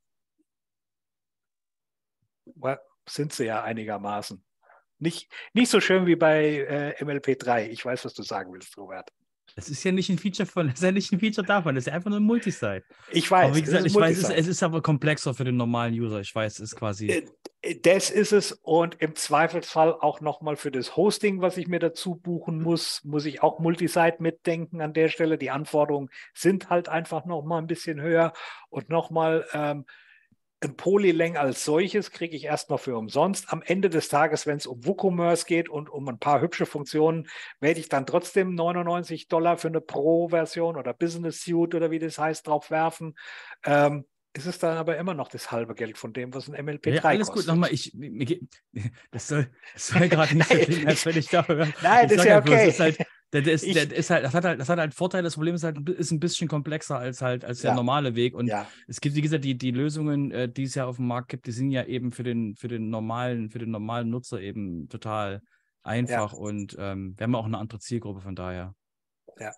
Well, sind sie ja einigermaßen. Nicht, nicht so schön wie bei äh, M L P drei. Ich weiß, was du sagen willst, Robert. Das ist ja nicht ein Feature von, das ist ja nicht ein Feature davon, das ist ja einfach nur ein Multisite. Ich weiß. Aber wie gesagt, ich ich weiß, es, es ist aber komplexer für den normalen User. Ich weiß, es ist quasi. Das ist es und im Zweifelsfall auch nochmal für das Hosting, was ich mir dazu buchen muss, muss ich auch Multisite mitdenken an der Stelle. Die Anforderungen sind halt einfach nochmal ein bisschen höher und nochmal ähm, ein Polylang als solches kriege ich erstmal für umsonst. Am Ende des Tages, wenn es um WooCommerce geht und um ein paar hübsche Funktionen, werde ich dann trotzdem neunundneunzig Dollar für eine Pro-Version oder Business Suite oder wie das heißt, drauf werfen. Ähm, es ist dann aber immer noch das halbe Geld von dem, was ein M L P drei ja, alles kostet. gut, nochmal, ich, mir, mir, das soll, das soll gerade nicht so klingen, als wenn ich da höre. Nein, ich das ist ja halt bloß, okay. das ist halt, der, der ist, Ich- der ist halt, das hat halt, das hat halt Vorteile, das Problem ist halt, ist ein bisschen komplexer als halt, als der Ja. normale Weg. Und Ja. es gibt, wie gesagt, die, die Lösungen, äh, die es ja auf dem Markt gibt, die sind ja eben für den, für den normalen, für den normalen Nutzer eben total einfach und ähm, wir haben auch eine andere Zielgruppe von daher. Ja.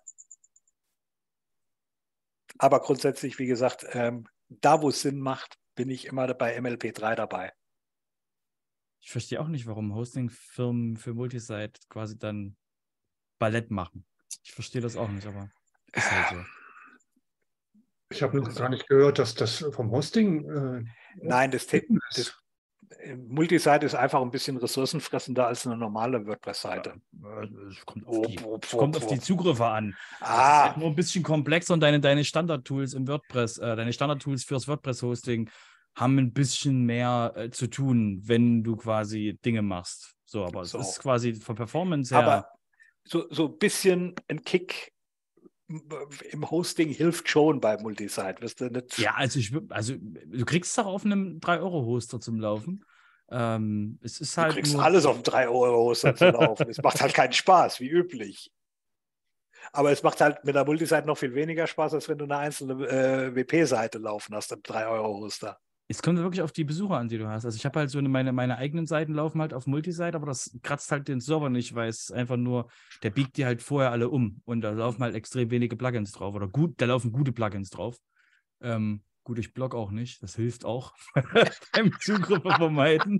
Aber grundsätzlich, wie gesagt, ähm, da wo es Sinn macht, bin ich immer bei M L P drei dabei. Ich verstehe auch nicht, warum Hostingfirmen für Multisite quasi dann Ballett machen. Ich verstehe das auch nicht, aber ist halt so. Ich habe noch gar nicht gehört, dass das vom Hosting. Äh, Nein, das, das Multisite ist einfach ein bisschen ressourcenfressender als eine normale WordPress-Seite. Es kommt auf die, es kommt auf die Zugriffe an. Ah. Das ist halt nur ein bisschen komplexer und deine, deine Standard-Tools im WordPress, äh, deine Standard-Tools fürs WordPress-Hosting haben ein bisschen mehr äh, zu tun, wenn du quasi Dinge machst. So, aber So. es ist quasi von Performance her. Aber so, so ein bisschen ein Kick im Hosting hilft schon bei Multisite. Wirst du nicht Ja, also, ich, also du kriegst es auch auf einem drei Euro Hoster zum Laufen. Ähm, es ist halt du kriegst nur alles auf einem drei Euro Hoster zu laufen. Es macht halt keinen Spaß, wie üblich. Aber es macht halt mit der Multisite noch viel weniger Spaß, als wenn du eine einzelne äh, W P-Seite laufen hast im drei Euro Hoster. Es kommt wirklich auf die Besucher an, die du hast. Also ich habe halt so eine, meine, meine eigenen Seiten laufen halt auf Multisite, aber das kratzt halt den Server nicht, weil es einfach nur, der biegt die halt vorher alle um und da laufen halt extrem wenige Plugins drauf oder gut, da laufen gute Plugins drauf. Ähm, gut, ich blog auch nicht, das hilft auch beim Zugriffe vermeiden.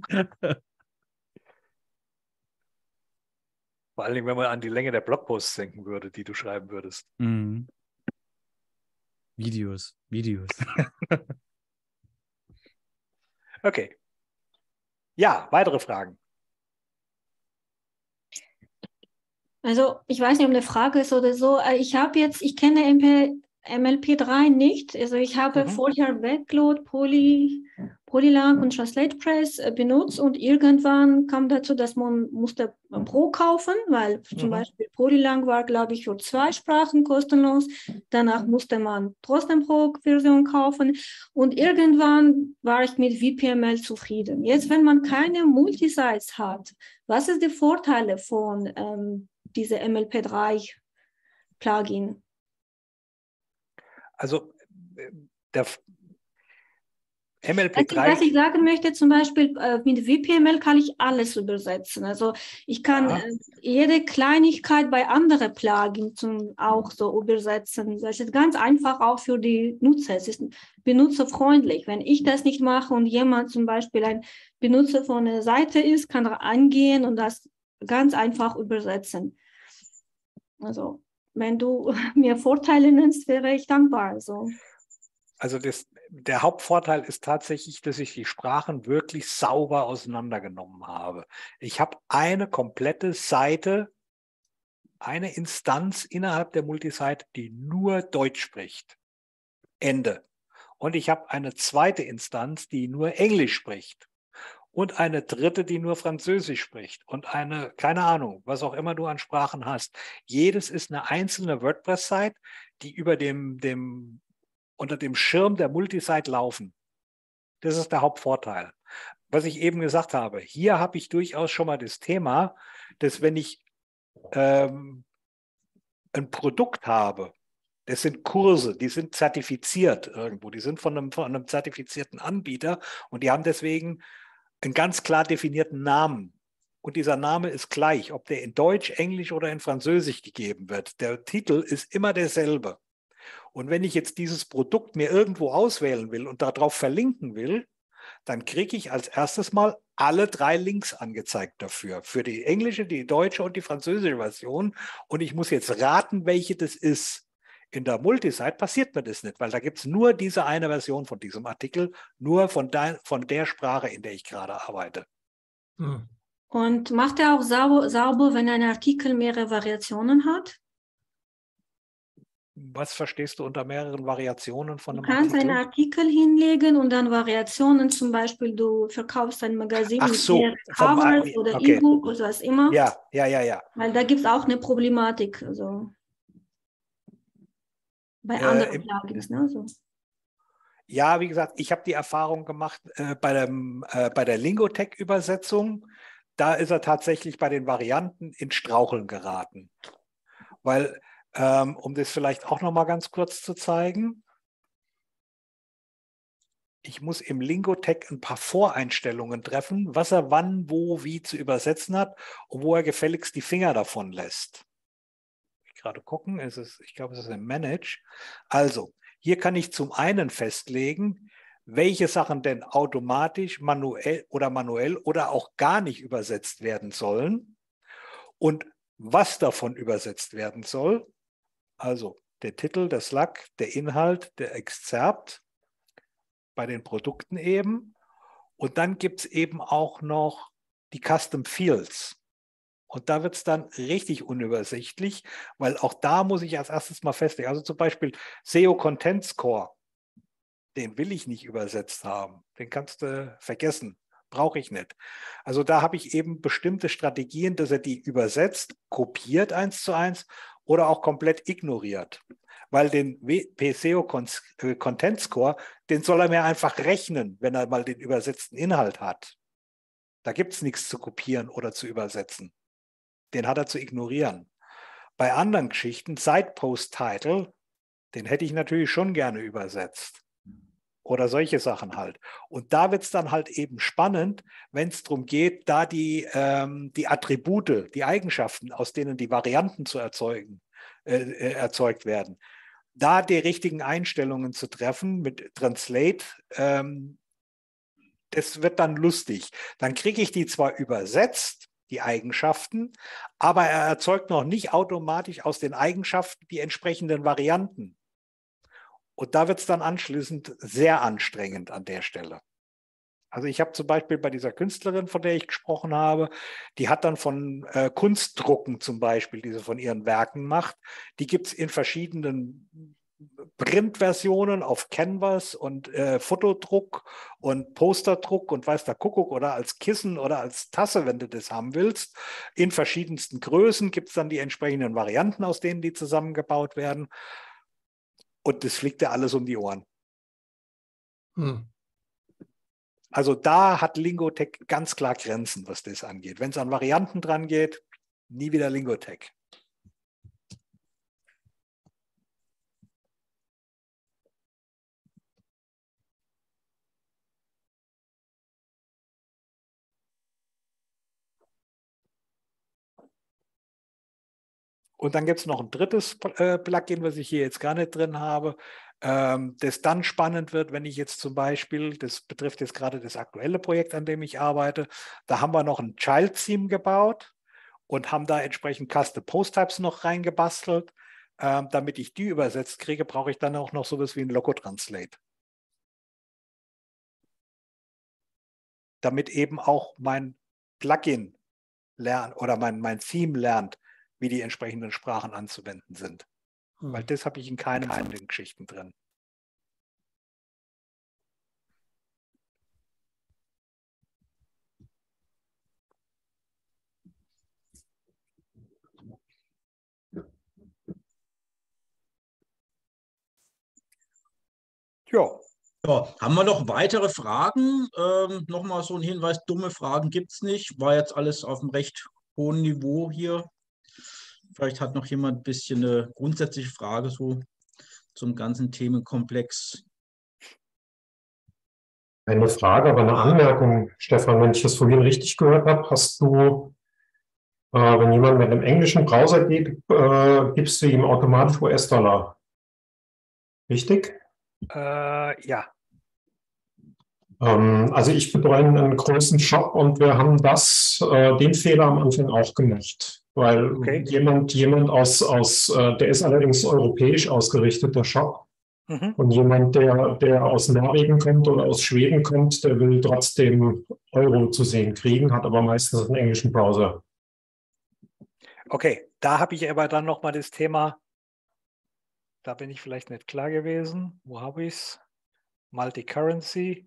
Vor allen Dingen, wenn man an die Länge der Blogposts denken würde, die du schreiben würdest. Mhm. Videos, Videos. Okay. Ja, weitere Fragen. Also ich weiß nicht, ob eine Frage ist oder so. Ich habe jetzt, ich kenne M L P drei nicht. Also ich habe Mhm. vorher Backload, Poly, Polylang und TranslatePress äh, benutzt und irgendwann kam dazu, dass man musste Pro kaufen, weil Mhm. zum Beispiel Polylang war, glaube ich, für zwei Sprachen kostenlos. Danach musste man trotzdem Pro-Version kaufen und irgendwann war ich mit V P M L zufrieden. Jetzt, wenn man keine Multisites hat, was ist die Vorteile von ähm, diese M L P drei Plugin? Also der M L P drei. Was ich sagen möchte, zum Beispiel äh, mit V P M L kann ich alles übersetzen. Also ich kann Ja. äh, jede Kleinigkeit bei anderen Plugins zum, auch so übersetzen. Das ist ganz einfach auch für die Nutzer. Es ist benutzerfreundlich. Wenn ich das nicht mache und jemand zum Beispiel ein Benutzer von einer Seite ist, kann er angehen und das ganz einfach übersetzen. Also wenn du mir Vorteile nennst, wäre ich dankbar. Also. Also das, der Hauptvorteil ist tatsächlich, dass ich die Sprachen wirklich sauber auseinandergenommen habe. Ich habe eine komplette Seite, eine Instanz innerhalb der Multisite, die nur Deutsch spricht. Ende. Und ich habe eine zweite Instanz, die nur Englisch spricht. Und eine dritte, die nur Französisch spricht. Und eine, keine Ahnung, was auch immer du an Sprachen hast. Jedes ist eine einzelne WordPress-Site, die über dem, dem unter dem Schirm der Multisite laufen. Das ist der Hauptvorteil. Was ich eben gesagt habe, hier habe ich durchaus schon mal das Thema, dass wenn ich ähm, ein Produkt habe, das sind Kurse, die sind zertifiziert irgendwo, die sind von einem, von einem zertifizierten Anbieter und die haben deswegen einen ganz klar definierten Namen. Und dieser Name ist gleich, ob der in Deutsch, Englisch oder in Französisch gegeben wird. Der Titel ist immer derselbe. Und wenn ich jetzt dieses Produkt mir irgendwo auswählen will und darauf verlinken will, dann kriege ich als erstes mal alle drei Links angezeigt dafür. Für die englische, die deutsche und die französische Version. Und ich muss jetzt raten, welche das ist. In der Multisite passiert mir das nicht, weil da gibt es nur diese eine Version von diesem Artikel, nur von der, von der Sprache, in der ich gerade arbeite. Hm. Und macht er auch sauber, sauber, wenn ein Artikel mehrere Variationen hat? Was verstehst du unter mehreren Variationen von Du einem kannst Artikel? einen Artikel hinlegen und dann Variationen, zum Beispiel du verkaufst ein Magazin Ach mit so, mehreren vom Covers Ein- oder okay. E-Book oder was immer. Ja, ja, ja, ja. Weil da gibt es auch eine Problematik, also bei Äh, anderen im- Plugins. Ne? So. Ja, wie gesagt, ich habe die Erfahrung gemacht äh, bei, dem, äh, bei der Lingotech-Übersetzung. Da ist er tatsächlich bei den Varianten in Straucheln geraten. Weil, ähm, um das vielleicht auch noch mal ganz kurz zu zeigen, ich muss im Lingotech ein paar Voreinstellungen treffen, was er wann, wo, wie zu übersetzen hat und wo er gefälligst die Finger davon lässt. Ich gerade gucken, ist es, ich glaube, es ist im Manage. Also, hier kann ich zum einen festlegen, welche Sachen denn automatisch, manuell oder manuell oder auch gar nicht übersetzt werden sollen und was davon übersetzt werden soll. Also der Titel, der Slug, der Inhalt, der Exzerpt, bei den Produkten eben. Und dann gibt es eben auch noch die Custom Fields. Und da wird es dann richtig unübersichtlich, weil auch da muss ich als erstes mal festlegen. Also zum Beispiel S E O Content Score, den will ich nicht übersetzt haben. Den kannst du vergessen. Brauche ich nicht. Also da habe ich eben bestimmte Strategien, dass er die übersetzt, kopiert eins zu eins oder auch komplett ignoriert. Weil den P S E O Content Score, den soll er mir einfach rechnen, wenn er mal den übersetzten Inhalt hat. Da gibt es nichts zu kopieren oder zu übersetzen. Den hat er zu ignorieren. Bei anderen Geschichten, Site Post Title, den hätte ich natürlich schon gerne übersetzt. Oder solche Sachen halt. Und da wird es dann halt eben spannend, wenn es darum geht, da die, ähm, die Attribute, die Eigenschaften, aus denen die Varianten zu erzeugen, äh, erzeugt werden, da die richtigen Einstellungen zu treffen mit Translate, ähm, das wird dann lustig. Dann kriege ich die zwar übersetzt, die Eigenschaften, aber er erzeugt noch nicht automatisch aus den Eigenschaften die entsprechenden Varianten. Und da wird es dann anschließend sehr anstrengend an der Stelle. Also ich habe zum Beispiel bei dieser Künstlerin, von der ich gesprochen habe, die hat dann von äh, Kunstdrucken zum Beispiel, die sie von ihren Werken macht, die gibt es in verschiedenen Printversionen auf Canvas und äh, Fotodruck und Posterdruck und weiß der Kuckuck oder als Kissen oder als Tasse, wenn du das haben willst. In verschiedensten Größen gibt es dann die entsprechenden Varianten, aus denen die zusammengebaut werden. Und das fliegt ja alles um die Ohren. Hm. Also da hat Lingotech ganz klar Grenzen, was das angeht. Wenn es an Varianten dran geht, nie wieder Lingotech. Und dann gibt es noch ein drittes äh, Plugin, was ich hier jetzt gar nicht drin habe, ähm, das dann spannend wird, wenn ich jetzt zum Beispiel, das betrifft jetzt gerade das aktuelle Projekt, an dem ich arbeite, da haben wir noch ein Child-Theme gebaut und haben da entsprechend Custom Post-Types noch reingebastelt. Ähm, damit ich die übersetzt kriege, brauche ich dann auch noch sowas wie ein Loco-Translate. Damit eben auch mein Plugin lernt oder mein, mein Theme lernt, wie die entsprechenden Sprachen anzuwenden sind. Hm. Weil das habe ich in keinem von den Geschichten drin. Ja. Ja, haben wir noch weitere Fragen? Ähm, Nochmal so ein Hinweis, dumme Fragen gibt es nicht. War jetzt alles auf einem recht hohen Niveau hier. Vielleicht hat noch jemand ein bisschen eine grundsätzliche Frage so zum ganzen Themenkomplex. Eine Frage, aber eine Anmerkung, Stefan, wenn ich das vorhin richtig gehört habe, hast du, äh, wenn jemand mit einem englischen Browser geht, äh, gibst du ihm automatisch U S-Dollar. Richtig? Äh, ja. Ähm, also ich betreue einen großen Shop und wir haben das, äh, den Fehler am Anfang auch gemacht. Weil okay. jemand, jemand aus, aus äh, der ist allerdings europäisch ausgerichteter Shop. Mhm. Und jemand, der, der aus Norwegen kommt oder aus Schweden kommt, der will trotzdem Euro zu sehen kriegen, hat aber meistens einen englischen Browser. Okay, da habe ich aber dann nochmal das Thema, da bin ich vielleicht nicht klar gewesen. Wo habe ich es? Multicurrency.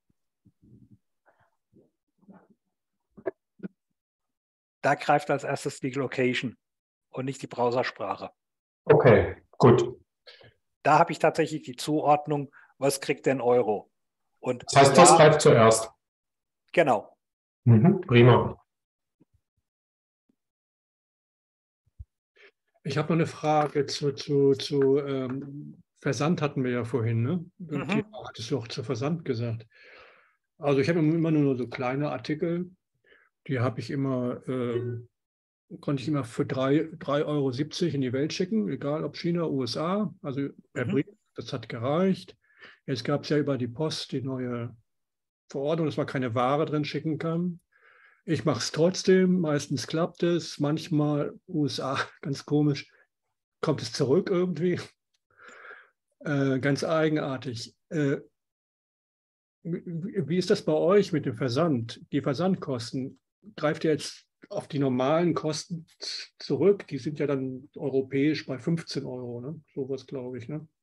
Da greift als erstes die Location und nicht die Browsersprache. Okay, gut. Da habe ich tatsächlich die Zuordnung, was kriegt denn Euro? Und das heißt, ja, das greift zuerst. Genau. Mhm, prima. Ich habe noch eine Frage zu, zu, zu ähm, Versand hatten wir ja vorhin, ne? Mhm. Thema hattest du auch zu Versand gesagt. Also ich habe immer nur so kleine Artikel, die habe ich immer, ähm, konnte ich immer für drei Euro siebzig in die Welt schicken, egal ob China, U S A, also per Mhm. Brief, das hat gereicht. Jetzt gab es ja über die Post die neue Verordnung, dass man keine Ware drin schicken kann. Ich mache es trotzdem, meistens klappt es, manchmal U S A, ganz komisch, kommt es zurück irgendwie. Äh, ganz eigenartig. Äh, wie ist das bei euch mit dem Versand? Die Versandkosten, greift ihr jetzt auf die normalen Kosten zurück? Die sind ja dann europäisch bei fünfzehn Euro, ne? Sowas glaube ich. Ne?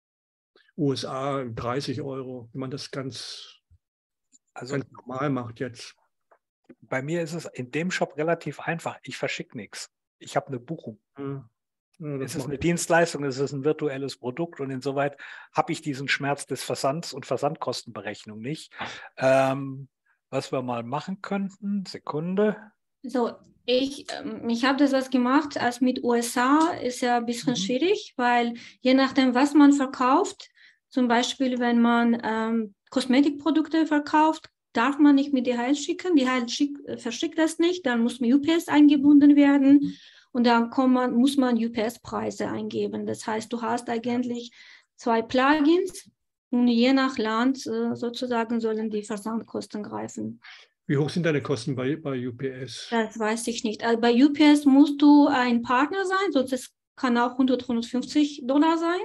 U S A dreißig Euro, wenn man das ganz, Also ganz normal macht jetzt. bei mir ist es in dem Shop relativ einfach. Ich verschicke nichts. Ich habe eine Buchung. Ja. Ja, das Es ist macht- eine Dienstleistung, es ist ein virtuelles Produkt und insoweit habe ich diesen Schmerz des Versands und Versandkostenberechnung nicht. Ähm, was wir mal machen könnten, Sekunde. So, ich, ähm, ich habe das was gemacht, als mit U S A ist ja ein bisschen Mhm. schwierig, weil je nachdem, was man verkauft, zum Beispiel, wenn man ähm, Kosmetikprodukte verkauft, darf man nicht mit D H L schicken. D H L schick, äh, verschickt das nicht, dann muss U P S eingebunden werden und dann kommt man, muss man U P S-Preise eingeben. Das heißt, du hast eigentlich zwei Plugins und je nach Land äh, sozusagen sollen die Versandkosten greifen. Wie hoch sind deine Kosten bei, bei U P S? Das weiß ich nicht. Also bei U P S musst du ein Partner sein, sonst es kann auch hundert, hundertfünfzig Dollar sein.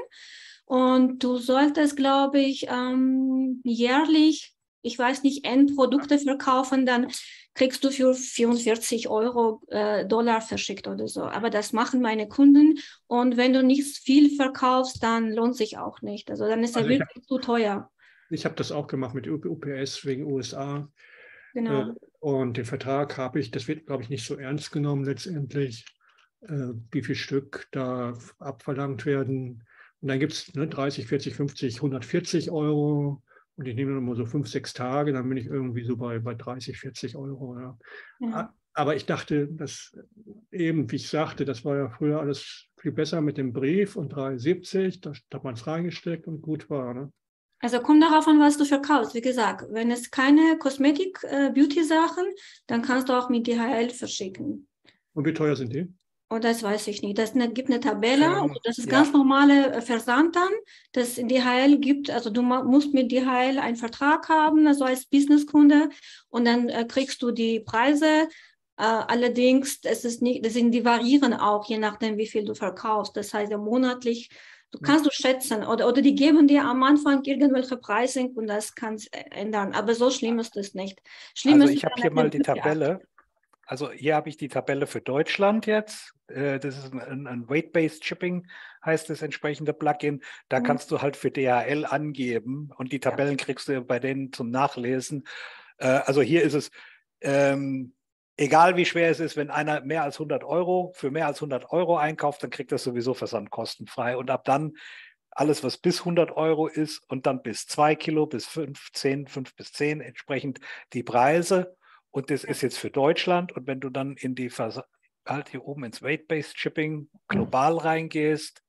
Und du solltest, glaube ich, ähm, jährlich, ich weiß nicht, Endprodukte verkaufen, dann kriegst du für vierundvierzig Euro äh, Dollar verschickt oder so. Aber das machen meine Kunden. Und wenn du nicht viel verkaufst, dann lohnt sich auch nicht. Also dann ist er Also ich wirklich zu teuer. Ich habe das auch gemacht mit U P S wegen U S A. Genau. Äh, und den Vertrag habe ich, das wird, glaube ich, nicht so ernst genommen letztendlich, äh, wie viel Stück da abverlangt werden. Und dann gibt es ne, dreißig, vierzig, fünfzig, hundertvierzig Euro. Und ich nehme dann mal so fünf, sechs Tage, dann bin ich irgendwie so bei, bei dreißig, vierzig Euro. Ja. Ja. Aber ich dachte, dass eben, wie ich sagte, das war ja früher alles viel besser mit dem Brief und drei siebzig, da hat man es reingesteckt und gut war. Ne? Also kommt darauf an, was du verkaufst. Wie gesagt, wenn es keine Kosmetik, äh, Beauty-Sachen, dann kannst du auch mit D H L verschicken. Und wie teuer sind die? Und das weiß ich nicht. Das ne, gibt eine Tabelle, Ähm, und das ist ja. ganz normale äh, Versand dann, das in D H L gibt. Also du musst mit D H L einen Vertrag haben, also als Businesskunde, und dann äh, kriegst du die Preise. Äh, allerdings, es ist nicht, das sind, die variieren auch, je nachdem, wie viel du verkaufst. Das heißt, ja, monatlich. Du kannst du schätzen oder, oder die geben dir am Anfang irgendwelche Preise und das kannst ändern. Aber so schlimm ist es nicht. Schlimm Also ist ich habe dann hier mal die Beauty Tabelle. Also hier habe ich die Tabelle für Deutschland jetzt. Äh, Das ist ein, ein Weight-Based Shipping, heißt das entsprechende Plugin. Da Mhm. kannst du halt für D H L angeben und die Tabellen kriegst du bei denen zum Nachlesen. Äh, Also hier ist es, ähm, egal wie schwer es ist, wenn einer mehr als hundert Euro, für mehr als hundert Euro einkauft, dann kriegt das sowieso versandkostenfrei. Und ab dann alles, was bis hundert Euro ist und dann bis zwei Kilo, bis fünf, zehn, fünf bis zehn entsprechend die Preise. Und das ist jetzt für Deutschland. Und wenn du dann in die Vers halt hier oben ins Weight-Based Shipping global reingehst,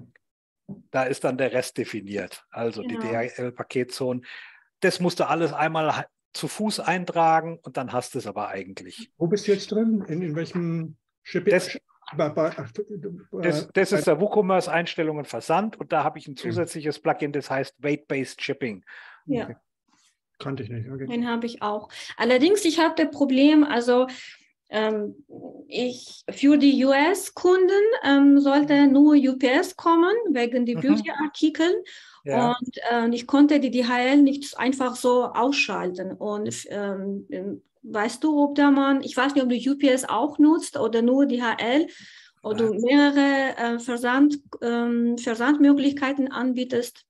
da ist dann der Rest definiert. Also die Genau. D H L-Paketzonen. Das musst du alles einmal zu Fuß eintragen und dann hast du es aber eigentlich. Wo bist du jetzt drin? In, in welchem Shipping? Das- Bei, bei, Das, das ist der WooCommerce-Einstellungen Versand und da habe ich ein zusätzliches Plugin, das heißt Weight-Based Shipping. Ja. Okay. Kannte ich nicht. Okay. Den habe ich auch. Allerdings, ich habe das Problem, also ähm, ich, für die U S-Kunden ähm, sollte nur U P S kommen, wegen der Mhm. Beauty-Artikel. Ja. Und äh, ich konnte die D H L nicht einfach so ausschalten. Und ähm, weißt du, ob da man, ich weiß nicht, ob du U P S auch nutzt oder nur D H L, oder du mehrere äh, Versand, ähm, Versandmöglichkeiten anbietest.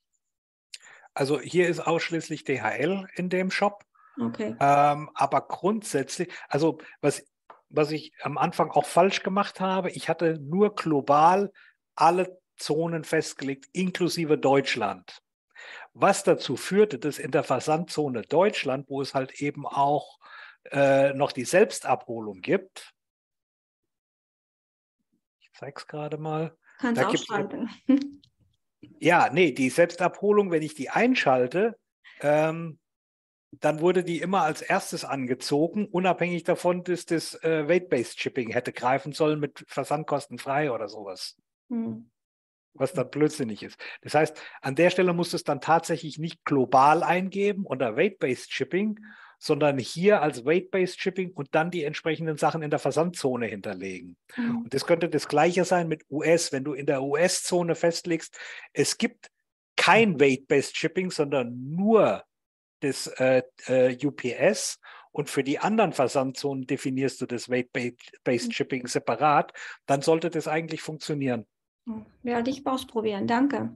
Also hier ist ausschließlich D H L in dem Shop. Okay. Ähm, aber grundsätzlich, also was, was ich am Anfang auch falsch gemacht habe, ich hatte nur global alle Zonen festgelegt, inklusive Deutschland. Was dazu führte, dass in der Versandzone Deutschland, wo es halt eben auch äh, noch die Selbstabholung gibt, ich zeige es gerade mal, Kannst da gibt's, ausschalten. Ja, nee, die Selbstabholung, wenn ich die einschalte, ähm, dann wurde die immer als erstes angezogen, unabhängig davon, dass das äh, Weight-Based Shipping hätte greifen sollen mit Versandkosten frei oder sowas. Hm. Was dann blödsinnig ist. Das heißt, an der Stelle musst du es dann tatsächlich nicht global eingeben unter Weight-Based Shipping, sondern hier als Weight-Based Shipping und dann die entsprechenden Sachen in der Versandzone hinterlegen. Hm. Und das könnte das Gleiche sein mit U S, wenn du in der U S-Zone festlegst, es gibt kein Weight-Based Shipping, sondern nur das äh, äh, U P S, und für die anderen Versandzonen definierst du das Weight-Based Shipping separat, dann sollte das eigentlich funktionieren. Werde ich ausprobieren, danke.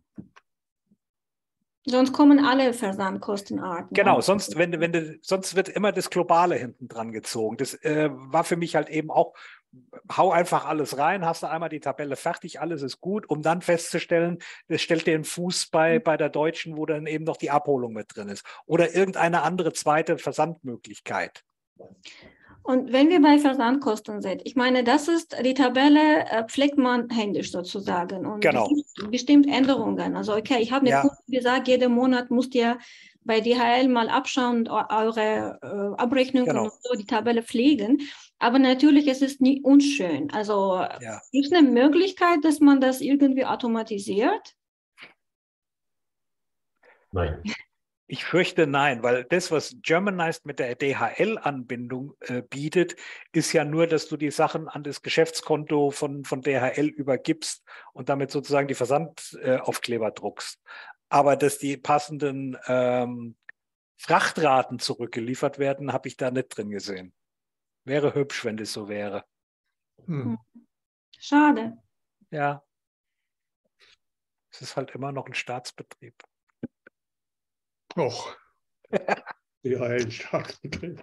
Sonst kommen alle Versandkostenarten. Genau, auch. sonst, wenn, wenn du, sonst wird immer das Globale hinten dran gezogen. Das äh, war für mich halt eben auch, hau einfach alles rein, hast du einmal die Tabelle fertig, alles ist gut, um dann festzustellen, das stellt dir einen Fuß bei, bei der Deutschen, wo dann eben noch die Abholung mit drin ist. Oder irgendeine andere zweite Versandmöglichkeit. Und wenn wir bei Versandkosten sind, ich meine, das ist die Tabelle, äh, pflegt man händisch sozusagen. Und Genau. es gibt bestimmt Änderungen. Also okay, ich habe mir Ja. gesagt, jeden Monat müsst ihr bei D H L mal abschauen, eure äh, Abrechnungen Genau. und so die Tabelle pflegen. Aber natürlich ist es nicht unschön. Also Ja. gibt es eine Möglichkeit, dass man das irgendwie automatisiert? Nein. Ich fürchte nein, weil das, was Germanized mit der D H L-Anbindung äh, bietet, ist ja nur, dass du die Sachen an das Geschäftskonto von, von D H L übergibst und damit sozusagen die Versandaufkleber äh, druckst. Aber dass die passenden ähm, Frachtraten zurückgeliefert werden, habe ich da nicht drin gesehen. Wäre hübsch, wenn das so wäre. Hm. Schade. Ja. Es ist halt immer noch ein Staatsbetrieb. Och. Ja, ein Staatsbetrieb.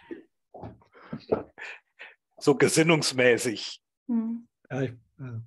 So gesinnungsmäßig. Hm. Ja, ich, ja.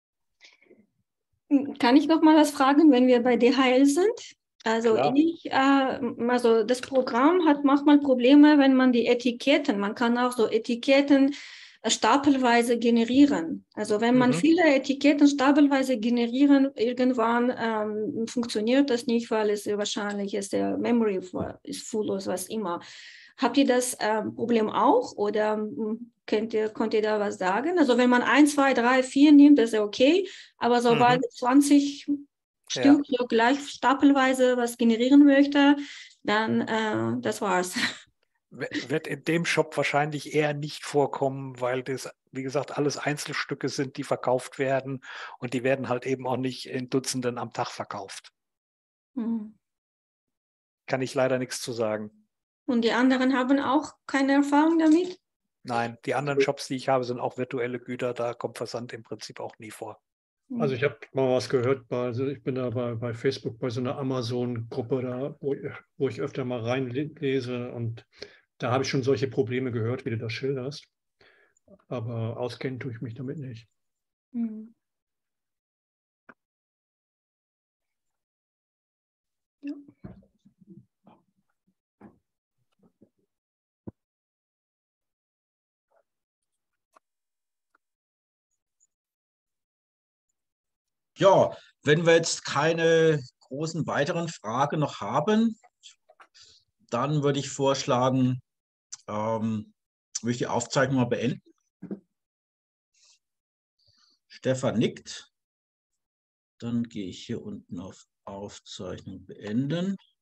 Kann ich noch mal was fragen, wenn wir bei D H L sind? Also Klar. ich, äh, also das Programm hat manchmal Probleme, wenn man die Etiketten, man kann auch so Etiketten äh, stapelweise generieren. Also wenn man Mhm. viele Etiketten stapelweise generieren, irgendwann ähm, funktioniert das nicht, weil es wahrscheinlich ist der Memory ist full oder was immer. Habt ihr das ähm, Problem auch oder hm, könnt ihr, könnt ihr da was sagen? Also wenn man eins, zwei, drei, vier nimmt, das ist ja okay, aber sobald Mhm. zwanzig Stück so gleich stapelweise was generieren möchte, dann äh, das war's. Wird in dem Shop wahrscheinlich eher nicht vorkommen, weil das, wie gesagt, alles Einzelstücke sind, die verkauft werden, und die werden halt eben auch nicht in Dutzenden am Tag verkauft. Hm. Kann ich leider nichts zu sagen. Und die anderen haben auch keine Erfahrung damit? Nein, die anderen Shops, die ich habe, sind auch virtuelle Güter, da kommt Versand im Prinzip auch nie vor. Also ich habe mal was gehört, bei, also ich bin da bei, bei Facebook bei so einer Amazon-Gruppe, da, wo, ich, wo ich öfter mal reinlese, und da habe ich schon solche Probleme gehört, wie du das schilderst. Aber auskennen tue ich mich damit nicht. Hm. Ja. Ja, wenn wir jetzt keine großen weiteren Fragen noch haben, dann würde ich vorschlagen, ähm, würde ich die Aufzeichnung mal beenden. Stefan nickt. Dann gehe ich hier unten auf Aufzeichnung beenden.